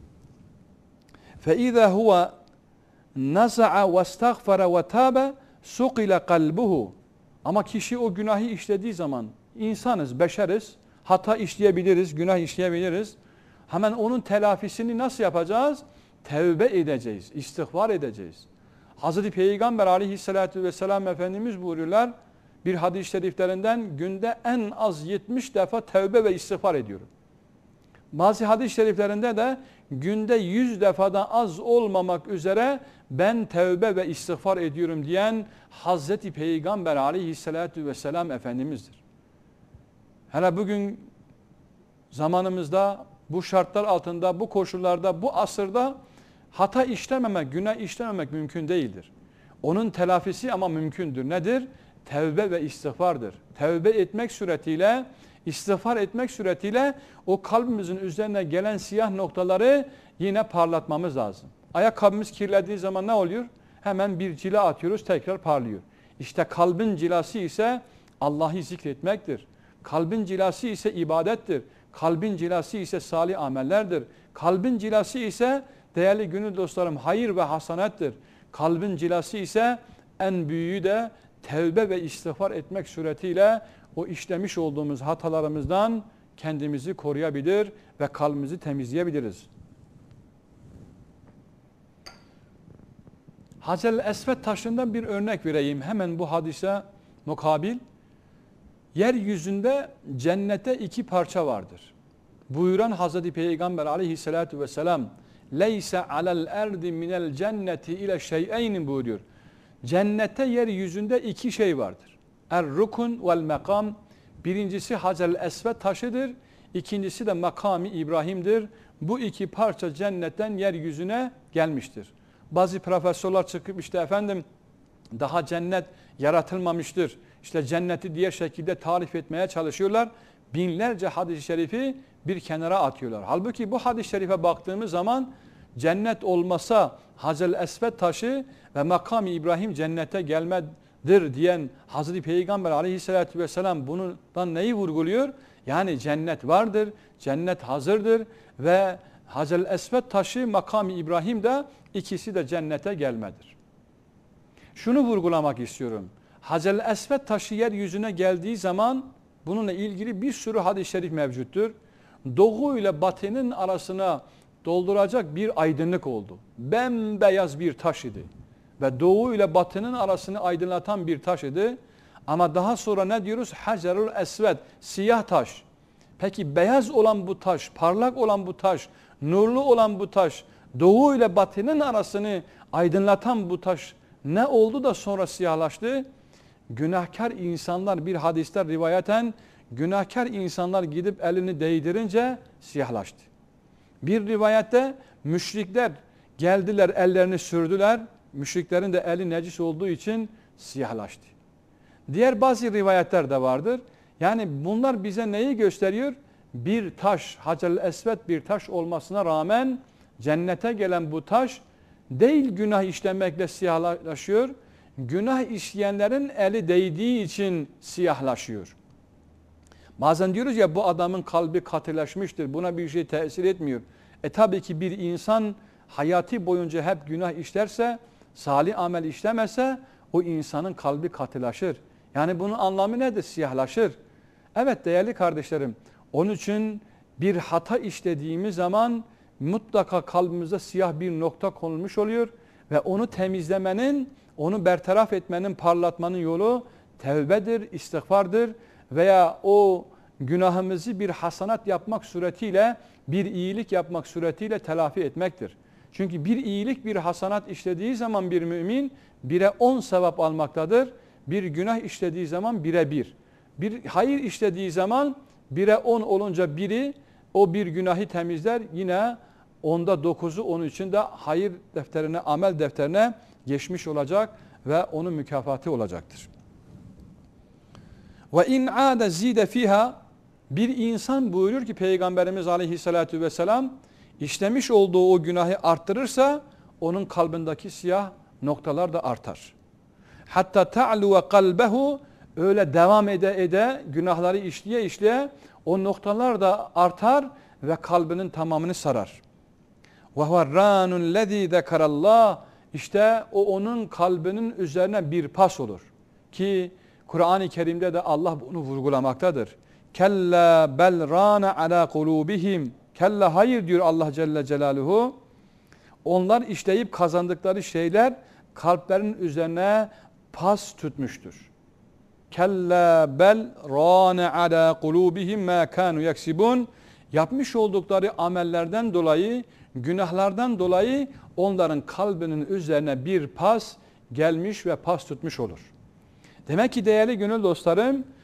فَاِذَا هُوَ نَزَعَ وَاسْتَغْفَرَ وَتَابَ سُقِلَ قَلْبُهُ. Ama kişi o günahı işlediği zaman insanız, beşeriz, hata işleyebiliriz, günah işleyebiliriz. Hemen onun telafisini nasıl yapacağız? Tevbe edeceğiz, istiğfar edeceğiz. Hazreti Peygamber aleyhissalatü vesselam Efendimiz buyuruyorlar, bir hadis-i şeriflerinden günde en az 70 defa tevbe ve istiğfar ediyorum. Bazı hadis-i şeriflerinde de günde 100 defadan az olmamak üzere ben tevbe ve istiğfar ediyorum diyen Hazreti Peygamber aleyhissalatü vesselam Efendimiz'dir. Hele bugün zamanımızda bu şartlar altında, bu koşullarda, bu asırda hata işlememek, günah işlememek mümkün değildir. Onun telafisi ama mümkündür. Nedir? Tevbe ve istiğfardır. Tevbe etmek suretiyle, istiğfar etmek suretiyle o kalbimizin üzerine gelen siyah noktaları yine parlatmamız lazım. Ayakkabımız kirlendiği zaman ne oluyor? Hemen bir cila atıyoruz, tekrar parlıyor. İşte kalbin cilası ise Allah'ı zikretmektir. Kalbin cilası ise ibadettir. Kalbin cilası ise salih amellerdir. Kalbin cilası ise değerli gönül dostlarım hayır ve hasanettir. Kalbin cilası ise en büyüğü de tevbe ve istiğfar etmek suretiyle o işlemiş olduğumuz hatalarımızdan kendimizi koruyabilir ve kalbimizi temizleyebiliriz. Hacer-i Esved taşından bir örnek vereyim. Hemen bu hadise mukabil. Yeryüzünde cennete iki parça vardır. Buyuran Hazreti Peygamber aleyhissalatu vesselam leyse alel erdi minel cenneti ile şey'eyni buyuruyor. Cennette yeryüzünde iki şey vardır. Er-rukun vel mekam. Birincisi Hacer-i Esved taşıdır. İkincisi de makam-ı İbrahim'dir. Bu iki parça cennetten yeryüzüne gelmiştir. Bazı profesörler çıkıp işte efendim daha cennet yaratılmamıştır. İşte cenneti diğer şekilde tarif etmeye çalışıyorlar. Binlerce hadis-i şerifi bir kenara atıyorlar. Halbuki bu hadis-i şerife baktığımız zaman cennet olmasa Hacer-i Esved taşı ve makam-ı İbrahim cennete gelmedir diyen Hazreti Peygamber aleyhissalatü vesselam bundan neyi vurguluyor? Yani cennet vardır, cennet hazırdır ve Hacer-i Esved taşı makam-ı İbrahim de ikisi de cennete gelmedir. Şunu vurgulamak istiyorum. Hacer-i Esved taşı yeryüzüne geldiği zaman bununla ilgili bir sürü hadis-i şerif mevcuttur. Doğu ile batının arasına dolduracak bir aydınlık oldu. Bembeyaz bir taş idi. Ve doğu ile batının arasını aydınlatan bir taş idi. Ama daha sonra ne diyoruz? Hacer-ül Esved, siyah taş. Peki beyaz olan bu taş, parlak olan bu taş, nurlu olan bu taş, doğu ile batının arasını aydınlatan bu taş ne oldu da sonra siyahlaştı? Günahkar insanlar bir hadiste rivayeten günahkar insanlar gidip elini değdirince siyahlaştı. Bir rivayette müşrikler geldiler ellerini sürdüler. Müşriklerin de eli necis olduğu için siyahlaştı. Diğer bazı rivayetler de vardır. Yani bunlar bize neyi gösteriyor? Bir taş, Hacer-i Esved bir taş olmasına rağmen cennete gelen bu taş değil günah işlemekle siyahlaşıyor. Günah işleyenlerin eli değdiği için siyahlaşıyor. Bazen diyoruz ya bu adamın kalbi katılaşmıştır. Buna bir şey tesir etmiyor. Tabii ki bir insan hayatı boyunca hep günah işlerse, salih amel işlemese o insanın kalbi katılaşır. Yani bunun anlamı nedir? Siyahlaşır. Evet değerli kardeşlerim, onun için bir hata işlediğimiz zaman mutlaka kalbimize siyah bir nokta konulmuş oluyor ve onu temizlemenin, onu bertaraf etmenin, parlatmanın yolu tevbedir, istiğfardır veya o günahımızı bir hasanat yapmak suretiyle, bir iyilik yapmak suretiyle telafi etmektir. Çünkü bir iyilik, bir hasanat işlediği zaman bir mümin 1'e 10 sevap almaktadır. Bir günah işlediği zaman 1'e 1. Bir hayır işlediği zaman 1'e 10 olunca biri o bir günahı temizler. Yine onda 9'u onun için de hayır defterine, amel defterine geçmiş olacak ve onun mükafatı olacaktır. Ve in ade zide fiha, bir insan buyuruyor ki Peygamberimiz aleyhissalatu vesselam işlemiş olduğu o günahı arttırırsa onun kalbindeki siyah noktalar da artar. Hatta ta'lu ve kalbehu, öyle devam ede günahları işleye o noktalar da artar ve kalbinin tamamını sarar. Ve huvarranul lezî zekerallah, işte o onun kalbinin üzerine bir pas olur. Ki Kur'an-ı Kerim'de de Allah bunu vurgulamaktadır. Kella bel râne alâ kulûbihim. Kella hayır diyor Allah Celle Celaluhu. Onlar işleyip kazandıkları şeyler kalplerin üzerine pas tutmuştur. Kella bel râne alâ kulûbihim mâ kânû yaksibun. Yapmış oldukları amellerden dolayı, günahlardan dolayı onların kalbinin üzerine bir pas gelmiş ve pas tutmuş olur. Demek ki değerli gönül dostlarım,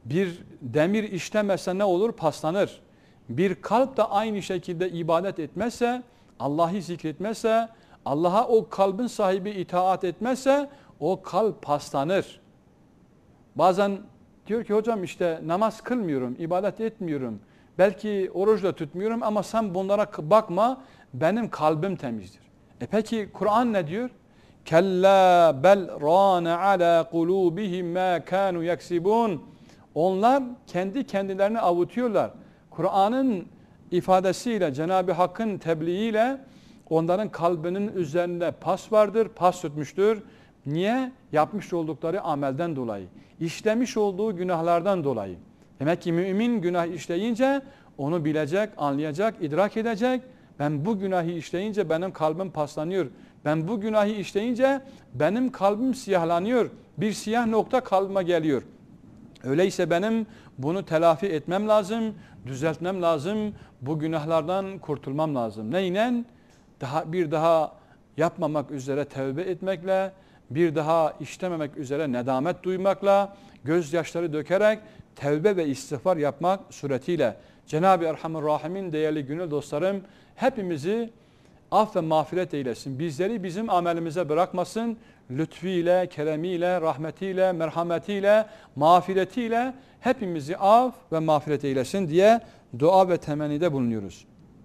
Bir demir işlemezse ne olur? Paslanır. Bir kalp de aynı şekilde ibadet etmezse, Allah'ı zikretmezse, Allah'a o kalbin sahibi itaat etmezse o kalp paslanır. Bazen diyor ki hocam işte namaz kılmıyorum, ibadet etmiyorum. Belki oruç da tutmuyorum ama sen bunlara bakma, benim kalbim temizdir. Peki Kur'an ne diyor? Kella bel râne alâ kulûbihim mâ kânû yaksibûn. Onlar kendi kendilerini avutuyorlar. Kur'an'ın ifadesiyle, Cenab-ı Hakk'ın tebliğiyle onların kalbinin üzerinde pas vardır, pas tutmuştur. Niye? Yapmış oldukları amelden dolayı. İşlemiş olduğu günahlardan dolayı. Demek ki mümin günah işleyince onu bilecek, anlayacak, idrak edecek. Ben bu günahı işleyince benim kalbim paslanıyor. Ben bu günahı işleyince benim kalbim siyahlanıyor. Bir siyah nokta kalbime geliyor. Öyleyse benim bunu telafi etmem lazım, düzeltmem lazım. Bu günahlardan kurtulmam lazım. Neyle? Bir daha yapmamak üzere tevbe etmekle, bir daha işlememek üzere nedamet duymakla, gözyaşları dökerek tevbe ve istiğfar yapmak suretiyle. Cenab-ı Erhamur Rahim'in değerli gönül dostlarım, hepimizi af ve mağfiret eylesin. Bizleri bizim amelimize bırakmasın. Lütfiyle, keremiyle, rahmetiyle, merhametiyle, mağfiretiyle hepimizi af ve mağfiret eylesin diye dua ve temennide bulunuyoruz.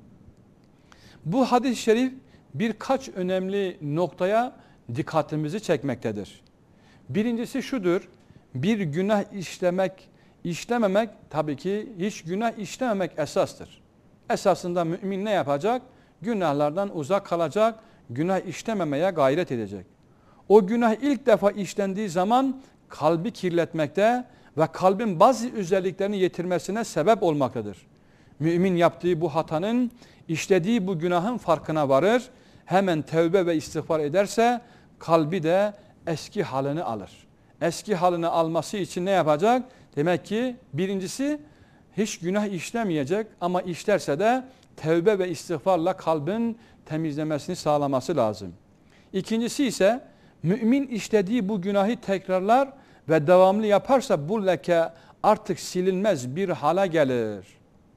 Bu hadis-i şerif birkaç önemli noktaya dikkatimizi çekmektedir. Birincisi şudur: bir günah işlememek tabii ki hiç günah işlememek esastır. Esasında mümin ne yapacak? Günahlardan uzak kalacak, günah işlememeye gayret edecek. O günah ilk defa işlendiği zaman kalbi kirletmekte ve kalbin bazı özelliklerini yitirmesine sebep olmaktadır. Mümin yaptığı bu hatanın, işlediği bu günahın farkına varır. Hemen tevbe ve istiğfar ederse kalbi de eski halini alır. Eski halini alması için ne yapacak? Demek ki birincisi hiç günah işlemeyecek ama işlerse de tevbe ve istiğfarla kalbin temizlemesini sağlaması lazım. İkincisi ise mümin işlediği bu günahı tekrarlar ve devamlı yaparsa bu leke artık silinmez bir hale gelir.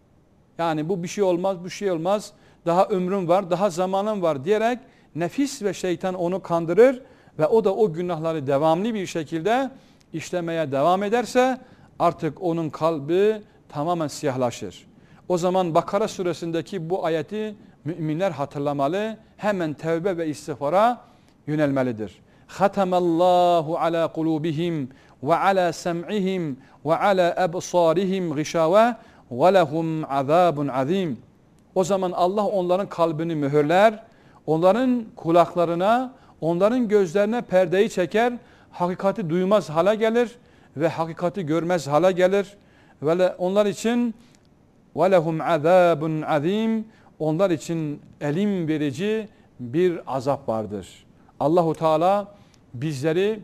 Yani bu bir şey olmaz, bu şey olmaz, daha ömrüm var, daha zamanım var diyerek nefis ve şeytan onu kandırır ve o da o günahları devamlı bir şekilde işlemeye devam ederse artık onun kalbi tamamen siyahlaşır. O zaman Bakara suresindeki bu ayeti müminler hatırlamalı, hemen tevbe ve istiğfara yönelmelidir. Khatamallahu ala kulubihim ve ala sem'ihim ve ala ebsarihim gışave ve lehum azabun azim. O zaman Allah onların kalbini mühürler, onların kulaklarına, onların gözlerine perdeyi çeker, hakikati duymaz hale gelir ve hakikati görmez hale gelir. Ve onlar için وَلَهُمْ عَذَابٌ عَظِيمٌ, onlar için elim verici bir azap vardır. Allahu Teala bizleri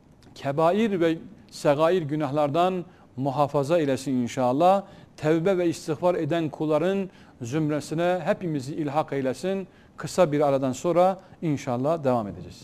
kebair ve segair günahlardan muhafaza eylesin inşallah. Tevbe ve istiğfar eden kulların zümresine hepimizi ilhak eylesin. Kısa bir aradan sonra inşallah devam edeceğiz.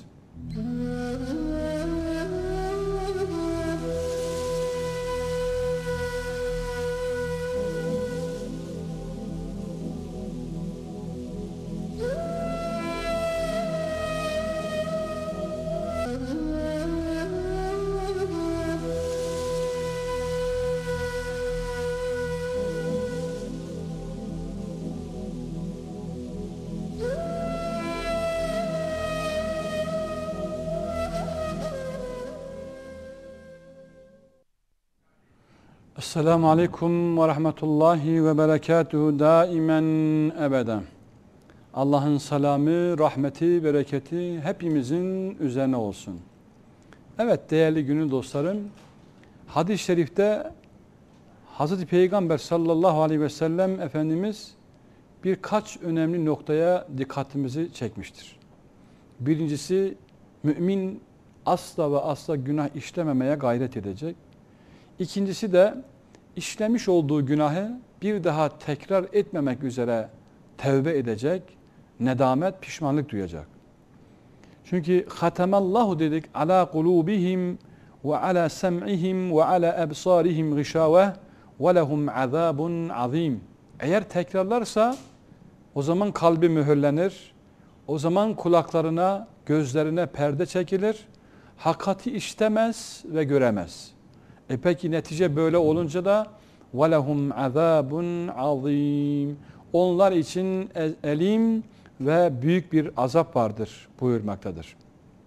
Esselamu Aleyküm ve Rahmetullahi ve Berekatuhu daimen ebeden. Allah'ın selamı, rahmeti, bereketi hepimizin üzerine olsun. Evet değerli gönül dostlarım, hadis-i şerifte Hazreti Peygamber sallallahu aleyhi ve sellem Efendimiz birkaç önemli noktaya dikkatimizi çekmiştir. Birincisi, mümin asla ve asla günah işlememeye gayret edecek. İkincisi de işlemiş olduğu günahı bir daha tekrar etmemek üzere tevbe edecek, nedamet, pişmanlık duyacak. Çünkü hatemallahu dedik ala kulubihim ve ala sem'ihim ve ala ebsarihim gışave ve lehum azabun azim. Eğer tekrarlarsa o zaman kalbi mühürlenir. O zaman kulaklarına, gözlerine perde çekilir. Hakikati işitemez ve göremez. Peki netice böyle olunca da وَلَهُمْ عَذَابٌ عَظِيمٌ. Onlar için elim ve büyük bir azap vardır buyurmaktadır.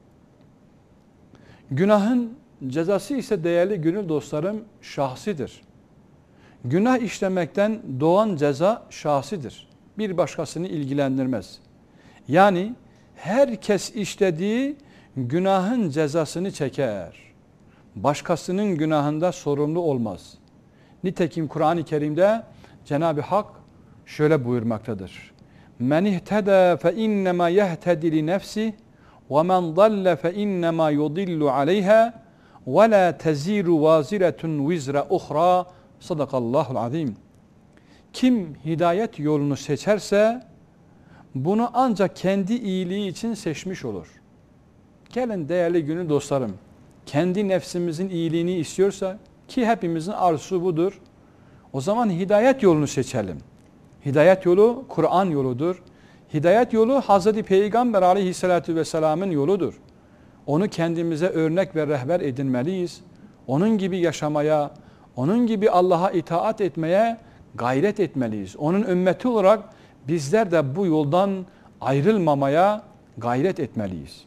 Günahın cezası ise değerli gönül dostlarım şahsidir. Günah işlemekten doğan ceza şahsidir. Bir başkasını ilgilendirmez. Yani herkes işlediği günahın cezasını çeker. Başkasının günahında sorumlu olmaz. Nitekim Kur'an-ı Kerim'de Cenab-ı Hak şöyle buyurmaktadır. Men ihteda fe innema yehtedi li nefsi ve men dalle fe innema yudillu aleyha ve la teziru vaziretun vizra uhra. Sadakallahul azim. Kim hidayet yolunu seçerse bunu ancak kendi iyiliği için seçmiş olur. Gelin değerli gönül dostlarım, kendi nefsimizin iyiliğini istiyorsa ki hepimizin arzusu budur. O zaman hidayet yolunu seçelim. Hidayet yolu Kur'an yoludur. Hidayet yolu Hazreti Peygamber aleyhissalatü vesselamın yoludur. Onu kendimize örnek ve rehber edinmeliyiz. Onun gibi yaşamaya, onun gibi Allah'a itaat etmeye gayret etmeliyiz. Onun ümmeti olarak bizler de bu yoldan ayrılmamaya gayret etmeliyiz.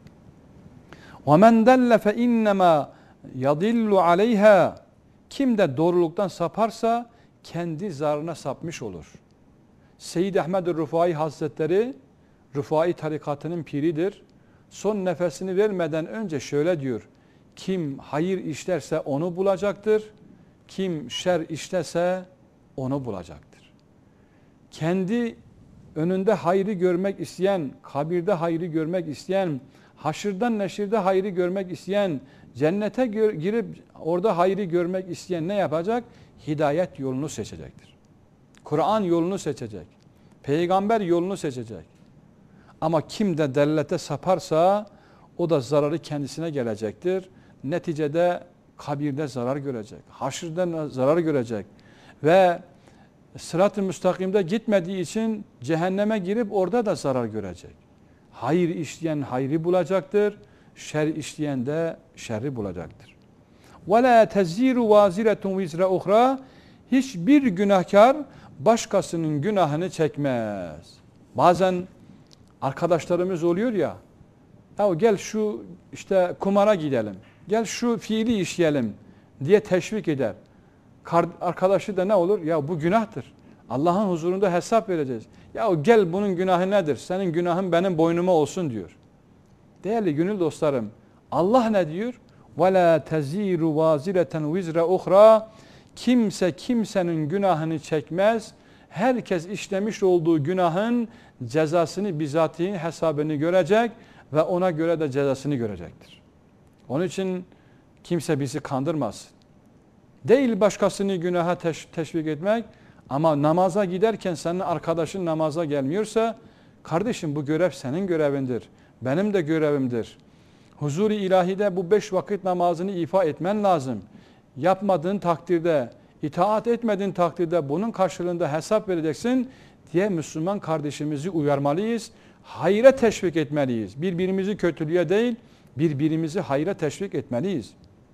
وَمَنْ دَلَّ فَاِنَّمَا يَضِلُّ عَلَيْهَا. Kim de doğruluktan saparsa kendi zarına sapmış olur. Seyyid Ahmed Rufai Hazretleri, Rufai tarikatının piridir. Son nefesini vermeden önce şöyle diyor. Kim hayır işlerse onu bulacaktır. Kim şer işlerse onu bulacaktır. Kendi önünde hayrı görmek isteyen, kabirde hayrı görmek isteyen, haşırdan neşirde hayrı görmek isteyen, cennete girip orada hayrı görmek isteyen ne yapacak? Hidayet yolunu seçecektir. Kur'an yolunu seçecek. Peygamber yolunu seçecek. Ama kim de dellete saparsa o da zararı kendisine gelecektir. Neticede kabirde zarar görecek. Haşırda zarar görecek. Ve sırat-ı müstakimde gitmediği için cehenneme girip orada da zarar görecek. Hayır işleyen hayrı bulacaktır. Şer işleyen de şerri bulacaktır. وَلَا تَزِيرُ وَازِرَةٌ وِزْرَ اُخْرَى. Hiçbir günahkar başkasının günahını çekmez. Bazen arkadaşlarımız oluyor ya, ya gel şu işte kumara gidelim, gel şu fiili işleyelim diye teşvik eder. Arkadaşı da ne olur? Ya bu günahtır. Allah'ın huzurunda hesap vereceğiz. Ya gel bunun günahı nedir? Senin günahın benim boynuma olsun diyor. Değerli gönül dostlarım, Allah ne diyor? وَلَا تَزِيرُ وَازِرَةً وِزْرَ اُخْرَى. Kimse kimsenin günahını çekmez. Herkes işlemiş olduğu günahın cezasını bizatihi hesabını görecek ve ona göre de cezasını görecektir. Onun için kimse bizi kandırmaz. Değil başkasını günaha teşvik etmek ama namaza giderken senin arkadaşın namaza gelmiyorsa kardeşim bu görev senin görevindir. Benim de görevimdir. Huzur-i ilahide bu 5 vakit namazını ifa etmen lazım. Yapmadığın takdirde, itaat etmediğin takdirde bunun karşılığında hesap vereceksin diye Müslüman kardeşimizi uyarmalıyız. Hayra teşvik etmeliyiz. Birbirimizi kötülüğe değil, birbirimizi hayra teşvik etmeliyiz.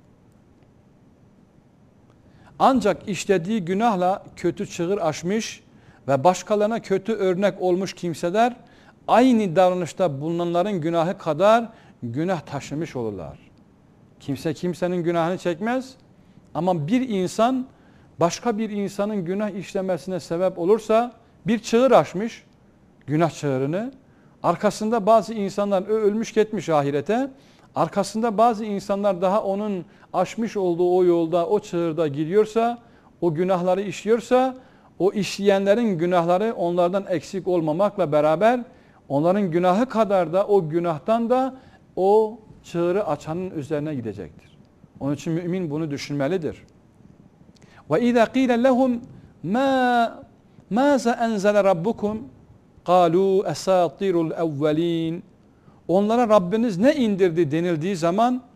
Ancak işlediği günahla kötü çığır açmış ve başkalarına kötü örnek olmuş kimseler aynı davranışta bulunanların günahı kadar günah taşımış olurlar. Kimse kimsenin günahını çekmez ama bir insan başka bir insanın günah işlemesine sebep olursa bir çığır açmış, günah çığırını, arkasında bazı insanlar ölmüş gitmiş ahirete, arkasında bazı insanlar daha onun aşmış olduğu o yolda, o çığırda gidiyorsa, o günahları işliyorsa, o işleyenlerin günahları onlardan eksik olmamakla beraber onların günahı kadar da o günahtan da o çığırı açanın üzerine gidecektir. Onun için mümin bunu düşünmelidir. وَاِذَا قِيلَ لَهُمْ مَاذَا اَنْزَلَ رَبُّكُمْ قَالُوا اَسَاطِيرُ الْاَوَّلِينَ. Onlara Rabbiniz ne indirdi denildiği zaman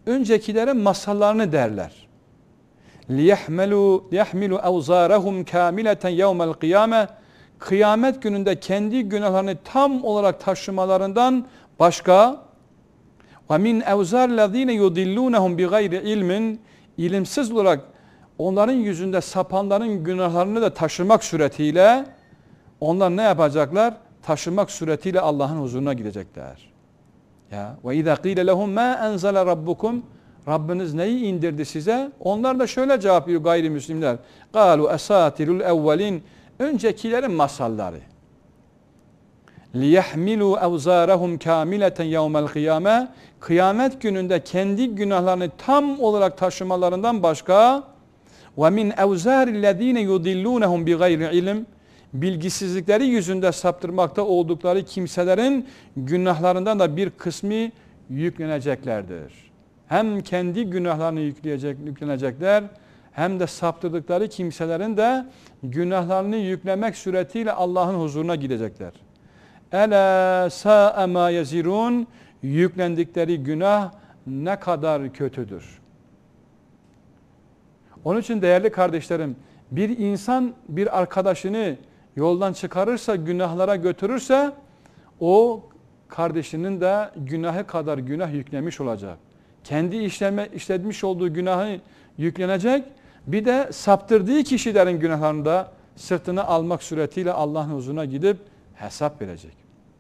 öncekilerin masallarını derler. لِيَحْمِلُوا اَوْزَارَهُمْ كَامِلَةً يَوْمَ الْقِيَامَةِ Kıyamet gününde kendi günahlarını tam olarak taşımalarından başka وَمِنْ اَوْزَارِ الَّذ۪ينَ يُضِلُّونَهُمْ بِغَيْرِ ilmin ilimsiz olarak onların yüzünde sapanların günahlarını da taşımak suretiyle onlar ne yapacaklar? Taşımak suretiyle Allah'ın huzuruna gidecekler. Ya ve izâ qîle lehum mâ enzele rabbukum Rabbiniz neyi indirdi size? Onlar da şöyle cevap veriyor gayrimüslimler. Kâlu esâtirul evvelin öncekilerin masalları. لِيَحْمِلُوا اَوْزَارَهُمْ كَامِلَةً يَوْمَ الْقِيَامَةِ Kıyamet gününde kendi günahlarını tam olarak taşımalarından başka وَمِنْ اَوْزَارِ الَّذ۪ينَ يُضِلُّونَهُمْ بِغَيْرِ ilm bilgisizlikleri yüzünde saptırmakta oldukları kimselerin günahlarından da bir kısmı yükleneceklerdir. Hem kendi günahlarını yüklenecekler hem de saptırdıkları kimselerin de günahlarını yüklemek suretiyle Allah'ın huzuruna gidecekler. Ela sa'a ma yazirun yüklendikleri günah ne kadar kötüdür. Onun için değerli kardeşlerim, bir insan bir arkadaşını yoldan çıkarırsa, günahlara götürürse o kardeşinin de günahı kadar günah yüklemiş olacak. Kendi işlemiş olduğu günahı yüklenecek. Bir de saptırdığı kişilerin günahlarını da sırtına almak suretiyle Allah'ın huzuruna gidip hesap verecek.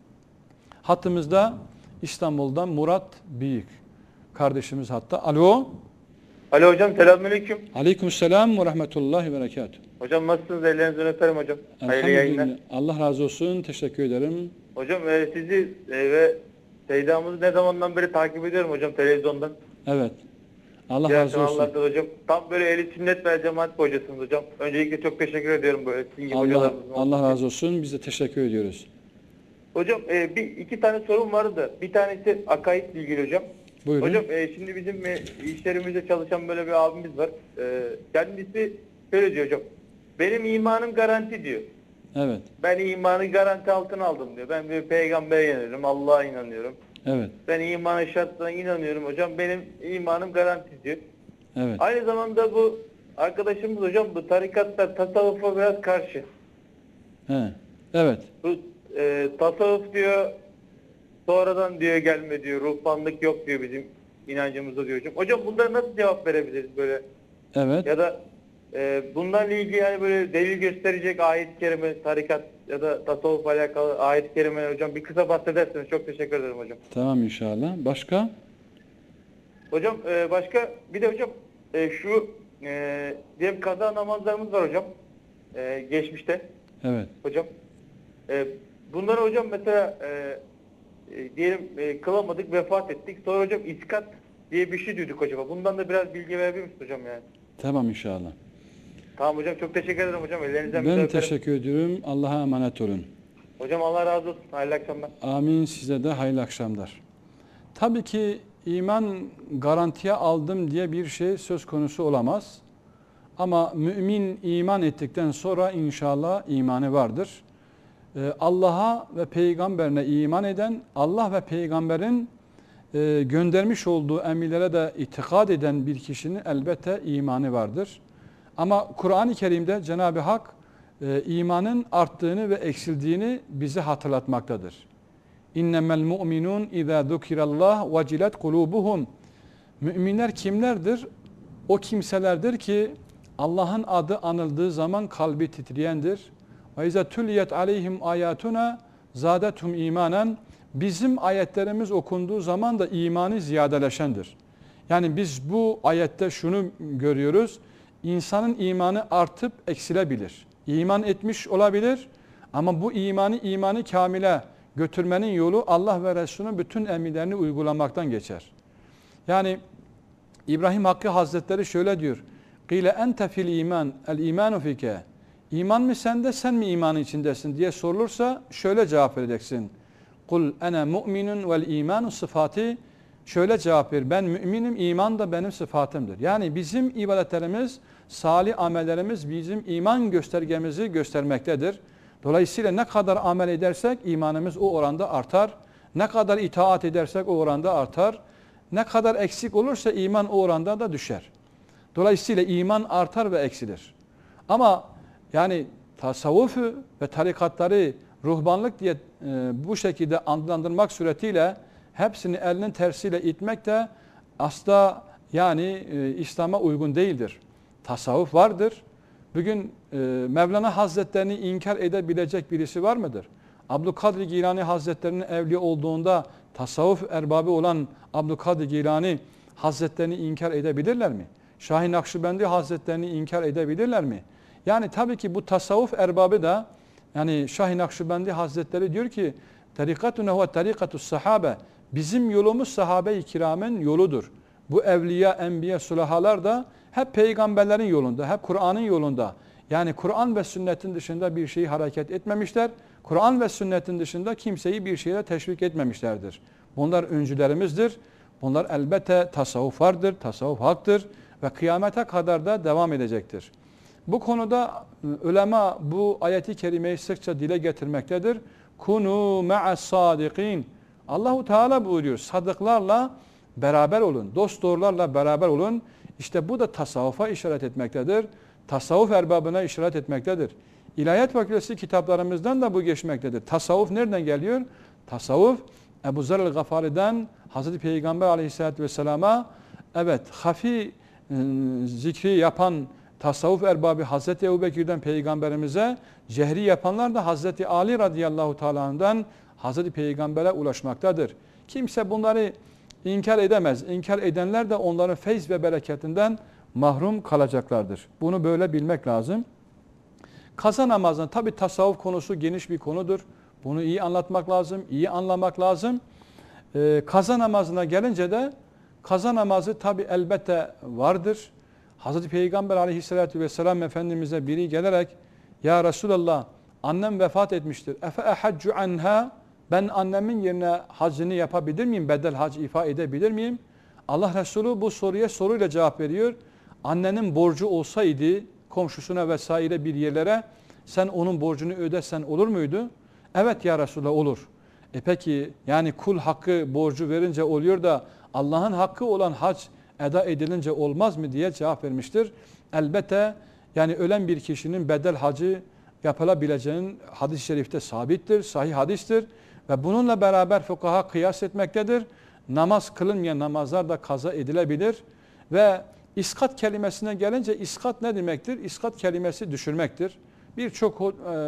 Hattımızda İstanbul'dan Murat Büyük kardeşimiz hatta. Alo. Alo hocam, selamünaleyküm. Aleykümselam ve rahmetullahi ve berekatuhu. Hocam nasılsınız? Ellerinizden öperim hocam. Hayırlı yayınlar. Allah razı olsun. Teşekkür ederim. Hocam sizi ve Seyda'mızı ne zamandan beri takip ediyorum hocam televizyondan. Evet. Allah Diğer razı olsun. kanallarda hocam. Tam böyle ehli sünnet ve cemaat hocasınız hocam. Öncelikle çok teşekkür ediyorum böyle sizin gibi hocalarımızın. Allah razı olsun. Biz de teşekkür ediyoruz. Hocam iki tane sorum vardı da bir tanesi akaidle ilgili hocam. Buyurun. Hocam şimdi bizim işlerimizde çalışan böyle bir abimiz var. Kendisi şöyle diyor hocam. Benim imanım garanti diyor. Evet. Ben imanı garanti altına aldım diyor. Ben bir peygambere inanıyorum, Allah'a inanıyorum. Evet. Ben imanın şartlarına inanıyorum hocam. Benim imanım garanti diyor. Evet. Aynı zamanda bu arkadaşımız hocam bu tarikatlar tasavvufa biraz karşı. He. Evet. Bu tasavvuf diyor sonradan diyor gelme diyor. Ruhbanlık yok diyor bizim inancımızda diyor hocam. Hocam bunlara nasıl cevap verebiliriz böyle? Evet. Ya da bunlarla ilgili yani böyle delil gösterecek ayet-i kerime, tarikat ya da tasavvufla alakalı ayet-i kerime hocam bir kısa bahsederseniz çok teşekkür ederim hocam. Tamam inşallah. Başka? Hocam başka bir de hocam şu diyelim kaza namazlarımız var hocam geçmişte. Evet. Hocam bunları hocam mesela diyelim kılamadık, vefat ettik. Sonra hocam iskat diye bir şey duyduk hocam. Bundan da biraz bilgi verebilir misiniz hocam yani? Tamam inşallah. Tamam hocam, çok teşekkür ederim hocam. Ellerinizden Ben teşekkür ediyorum. Allah'a emanet olun. Hocam Allah razı olsun. Hayırlı akşamlar. Amin. Size de hayırlı akşamlar. Tabii ki iman garantiye aldım diye bir şey söz konusu olamaz. Ama mümin iman ettikten sonra inşallah imanı vardır. Allah'a ve peygamberine iman eden, Allah ve peygamberin göndermiş olduğu emirlere de itikad eden bir kişinin elbette imanı vardır. Ama Kur'an-ı Kerim'de Cenab-ı Hak imanın arttığını ve eksildiğini bize hatırlatmaktadır. İnnemel mu'minun izâ zukirallah vecilet kulubuhum. Müminler kimlerdir? O kimselerdir ki Allah'ın adı anıldığı zaman kalbi titreyendir. Ve izâ tüliyet aleyhim ayatuna zâdetum imanen. Bizim ayetlerimiz okunduğu zaman da imanı ziyadeleşendir. Yani biz bu ayette şunu görüyoruz. İnsanın imanı artıp eksilebilir. İman etmiş olabilir ama bu imanı kamile götürmenin yolu Allah ve Resulünün bütün emirlerini uygulamaktan geçer. Yani İbrahim Hakkı Hazretleri şöyle diyor. Qile ente fil iman, el imanu fike. İman mı sende, sen mi imanın içindesin diye sorulursa şöyle cevap vereceksin. Kul ene mu'minun vel imanu sıfatı. Şöyle cevap ver. Ben müminim, iman da benim sıfatımdır. Yani bizim ibadetlerimiz, salih amellerimiz bizim iman göstergemizi göstermektedir. Dolayısıyla ne kadar amel edersek imanımız o oranda artar. Ne kadar itaat edersek o oranda artar. Ne kadar eksik olursa iman o oranda da düşer. Dolayısıyla iman artar ve eksilir. Ama yani tasavvufu ve tarikatları ruhbanlık diye bu şekilde adlandırmak suretiyle hepsini elinin tersiyle itmek de asla yani İslam'a uygun değildir. Tasavvuf vardır. Bugün Mevlana Hazretlerini inkar edebilecek birisi var mıdır? Abdülkadir Gilani Hazretlerinin evli olduğunda tasavvuf erbabı olan Abdülkadir Gilani Hazretlerini inkar edebilirler mi? Şah-ı Nakşibendi Hazretlerini inkar edebilirler mi? Yani tabii ki bu tasavvuf erbabı da yani Şah-ı Nakşibendi Hazretleri diyor ki tarikatuna huve tarikatus sahabe, bizim yolumuz sahabe-i kiramın yoludur. Bu evliya, enbiya, sulahalar da hep peygamberlerin yolunda, hep Kur'an'ın yolunda. Yani Kur'an ve sünnetin dışında bir şeyi hareket etmemişler. Kur'an ve sünnetin dışında kimseyi bir şeyle teşvik etmemişlerdir. Bunlar öncülerimizdir. Bunlar elbette tasavvuf vardır, tasavvuf haktır ve kıyamete kadar da devam edecektir. Bu konuda ulema bu ayeti kerimeyi sıkça dile getirmektedir. Kunu ma'as sadikin. Allahu Teala buyuruyor. Sadıklarla beraber olun. Dost doğrularla beraber olun. İşte bu da tasavvufa işaret etmektedir. Tasavvuf erbabına işaret etmektedir. İlahiyat Fakültesi kitaplarımızdan da bu geçmektedir. Tasavvuf nereden geliyor? Tasavvuf Ebu Zer el-Gafari'den Hazreti Peygamber aleyhissalatü vesselama evet hafi zikri yapan tasavvuf erbabı Hazreti Ebubekir'den Peygamberimize, cehri yapanlar da Hazreti Ali radıyallahu teala'dan Hazreti Peygamber'e ulaşmaktadır. Kimse bunları inkar edemez. İnkar edenler de onların feyz ve bereketinden mahrum kalacaklardır. Bunu böyle bilmek lazım. Kaza namazına tabi tasavvuf konusu geniş bir konudur. Bunu iyi anlatmak lazım, iyi anlamak lazım. Kaza namazına gelince de kaza namazı tabi elbette vardır. Hazreti Peygamber aleyhissalatü vesselam Efendimiz'e biri gelerek ya Resulallah annem vefat etmiştir. Efe ehaccu anha, ben annemin yerine hacını yapabilir miyim? Bedel hac ifa edebilir miyim? Allah Resulü bu soruya soruyla cevap veriyor. Annenin borcu olsaydı komşusuna vesaire bir yerlere sen onun borcunu ödesen olur muydu? Evet ya Resulallah olur. Peki yani kul hakkı borcu verince oluyor da Allah'ın hakkı olan hac eda edilince olmaz mı diye cevap vermiştir. Elbette yani ölen bir kişinin bedel hacı yapılabileceğinin hadis-i şerifte sabittir, sahih hadistir ve bununla beraber fukaha kıyas etmektedir. Namaz kılınmayan namazlar da kaza edilebilir ve iskat kelimesine gelince iskat ne demektir? İskat kelimesi düşürmektir. Birçok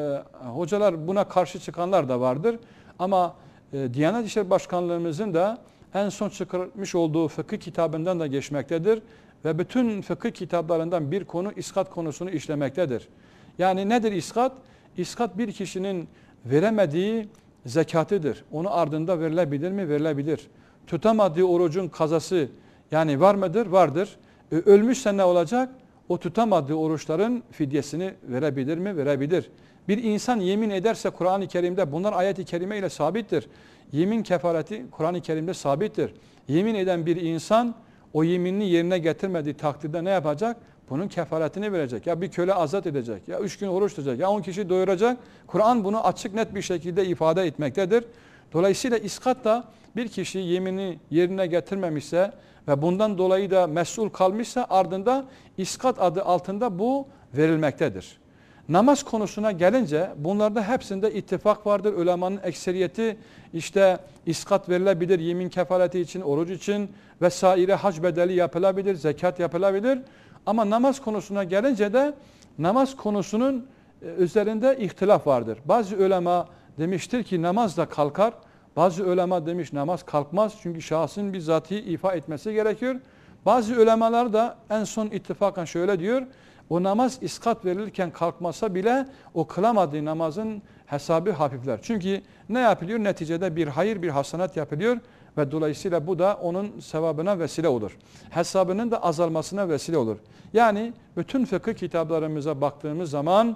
hocalar buna karşı çıkanlar da vardır ama Diyanet İşleri Başkanlığımızın da en son çıkartmış olduğu fıkıh kitabından da geçmektedir ve bütün fıkıh kitaplarından bir konu iskat konusunu işlemektedir. Yani nedir iskat? İskat bir kişinin veremediği zekatıdır. Onu ardında verilebilir mi? Verilebilir. Tutamadığı orucun kazası yani var mıdır? Vardır. Ölmüşse ne olacak? O tutamadığı oruçların fidyesini verebilir mi? Verebilir. Bir insan yemin ederse Kur'an-ı Kerim'de bunlar ayet-i kerime ile sabittir. Yemin kefareti Kur'an-ı Kerim'de sabittir. Yemin eden bir insan o yeminini yerine getirmediği takdirde ne yapacak? Bunun kefaretini verecek. Ya bir köle azat edecek, ya 3 gün oruç tutacak, ya 10 kişi doyuracak. Kur'an bunu açık net bir şekilde ifade etmektedir. Dolayısıyla iskat da bir kişi yemini yerine getirmemişse ve bundan dolayı da mesul kalmışsa ardında iskat adı altında bu verilmektedir. Namaz konusuna gelince bunlarda hepsinde ittifak vardır. Ulemanın ekseriyeti işte iskat verilebilir, yemin kefareti için, oruç için vesaire hac bedeli yapılabilir, zekat yapılabilir. Ama namaz konusuna gelince de namaz konusunun üzerinde ihtilaf vardır. Bazı ulema demiştir ki namaz da kalkar. Bazı ulema demiş namaz kalkmaz çünkü şahsın bizzati ifa etmesi gerekiyor. Bazı ulemalar da en son ittifakan şöyle diyor. O namaz iskat verilirken kalkmasa bile o kılamadığı namazın hesabı hafifler. Çünkü ne yapılıyor? Neticede bir hayır, bir hasenat yapılıyor ve dolayısıyla bu da onun sevabına vesile olur. Hesabının da azalmasına vesile olur. Yani bütün fıkıh kitaplarımıza baktığımız zaman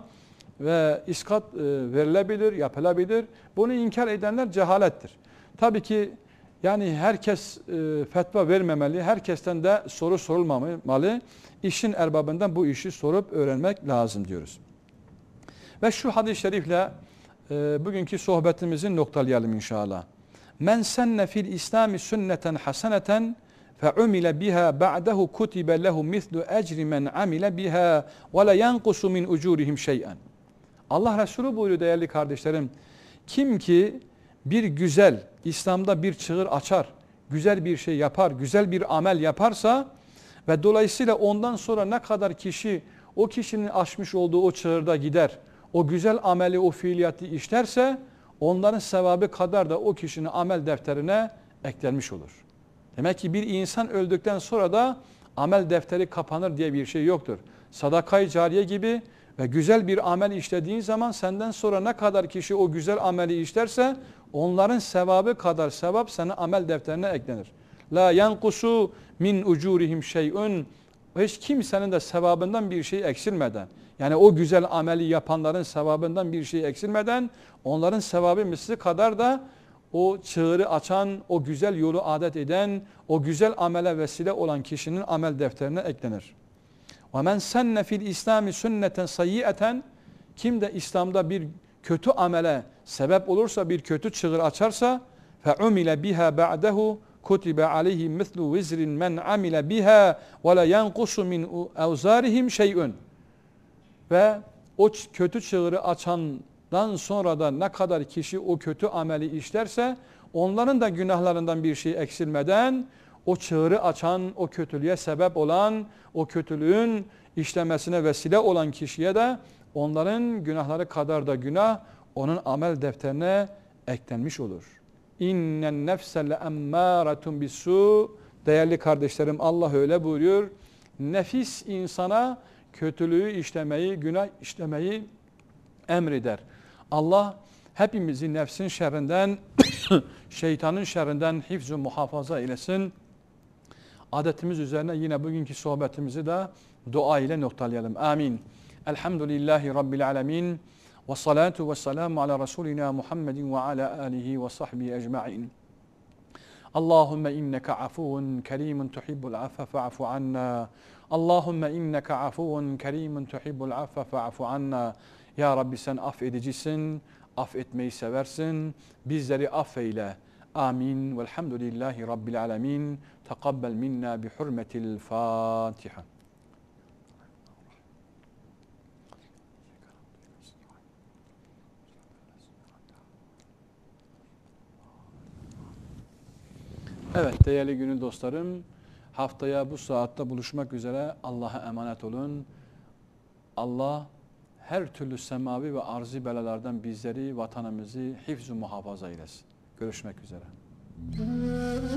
ve iskat verilebilir, yapılabilir. Bunu inkar edenler cehalettir. Tabii ki yani herkes fetva vermemeli, herkesten de soru sorulmamalı. İşin erbabından bu işi sorup öğrenmek lazım diyoruz. Ve şu hadis-i şerifle bugünkü sohbetimizi noktalayalım inşallah. Men senne fil İslami sünneten haseneten فَعُمِلَ بِهَا بَعْدَهُ كُتِبَ لَهُ مِثْلُ اَجْرِ مَنْ عَمِلَ بِهَا وَلَا يَنْقُسُ مِنْ اُجُورِهِمْ شَيْئًا. Allah Resulü buyuruyor değerli kardeşlerim. Kim ki bir güzel, İslam'da bir çığır açar, güzel bir şey yapar, güzel bir amel yaparsa ve dolayısıyla ondan sonra ne kadar kişi o kişinin açmış olduğu o çığırda gider, o güzel ameli, o fiiliyatı işlerse onların sevabı kadar da o kişinin amel defterine eklenmiş olur. Demek ki bir insan öldükten sonra da amel defteri kapanır diye bir şey yoktur. Sadaka-i cariye gibi ve güzel bir amel işlediğin zaman senden sonra ne kadar kişi o güzel ameli işlerse onların sevabı kadar sevap senin amel defterine eklenir. La yankusu min ucurihim şey'un. Hiç kimsenin de sevabından bir şey eksilmeden, yani o güzel ameli yapanların sevabından bir şey eksilmeden onların sevabı misli kadar da o çığırı açan, o güzel yolu adet eden, o güzel amele vesile olan kişinin amel defterine eklenir. وَمَنْ سَنَّ فِي الْاِسْلَامِ سُنَّةً سَيِّئَةً. Kim de İslam'da bir kötü amele sebep olursa, bir kötü çığır açarsa فَعُمِلَ بِهَا بَعْدَهُ كُتِبَ عَلَيْهِ مِثْلُ وِزْرٍ مَنْ عَمِلَ بِهَا وَلَا يَنْقُسُ مِنْ اَوْزَارِهِمْ شَيْءٌ. Ve o kötü çığırı açandan sonra da ne kadar kişi o kötü ameli işlerse onların da günahlarından bir şey eksilmeden o çığırı açan, o kötülüğe sebep olan, o kötülüğün işlemesine vesile olan kişiye de onların günahları kadar da günah onun amel defterine eklenmiş olur. İnnen nefse leemmâretun bisû. Değerli kardeşlerim, Allah öyle buyuruyor. Nefis insana kötülüğü işlemeyi, günah işlemeyi emreder. Allah hepimizi nefsin şerrinden, şeytanın şerrinden hifz-ü muhafaza eylesin. Adetimiz üzerine yine bugünkü sohbetimizi de dua ile noktalayalım. Amin. Elhamdülillahi Rabbil alemin. Ve salatu ve selamu ala Resulina Muhammedin ve ala alihi ve sahbihi ecma'in. Allahümme inneke afuvun kerimun tuhibbul affe fa'fu anna. Allahümme inneke afuvun kerimun tuhibbul affe fa'fu anna. Ya Rabbi sen affedicisin, affetmeyi seversin. Bizleri affeyle. Amin. Velhamdülillahi Rabbil alemin. Tekabbel minna bi hurmetil Fatiha. Evet değerli gönül dostlarım, haftaya bu saatte buluşmak üzere Allah'a emanet olun. Allah her türlü semavi ve arzi belalardan bizleri, vatanımızı hifz-ü muhafaza eylesin. Görüşmek üzere.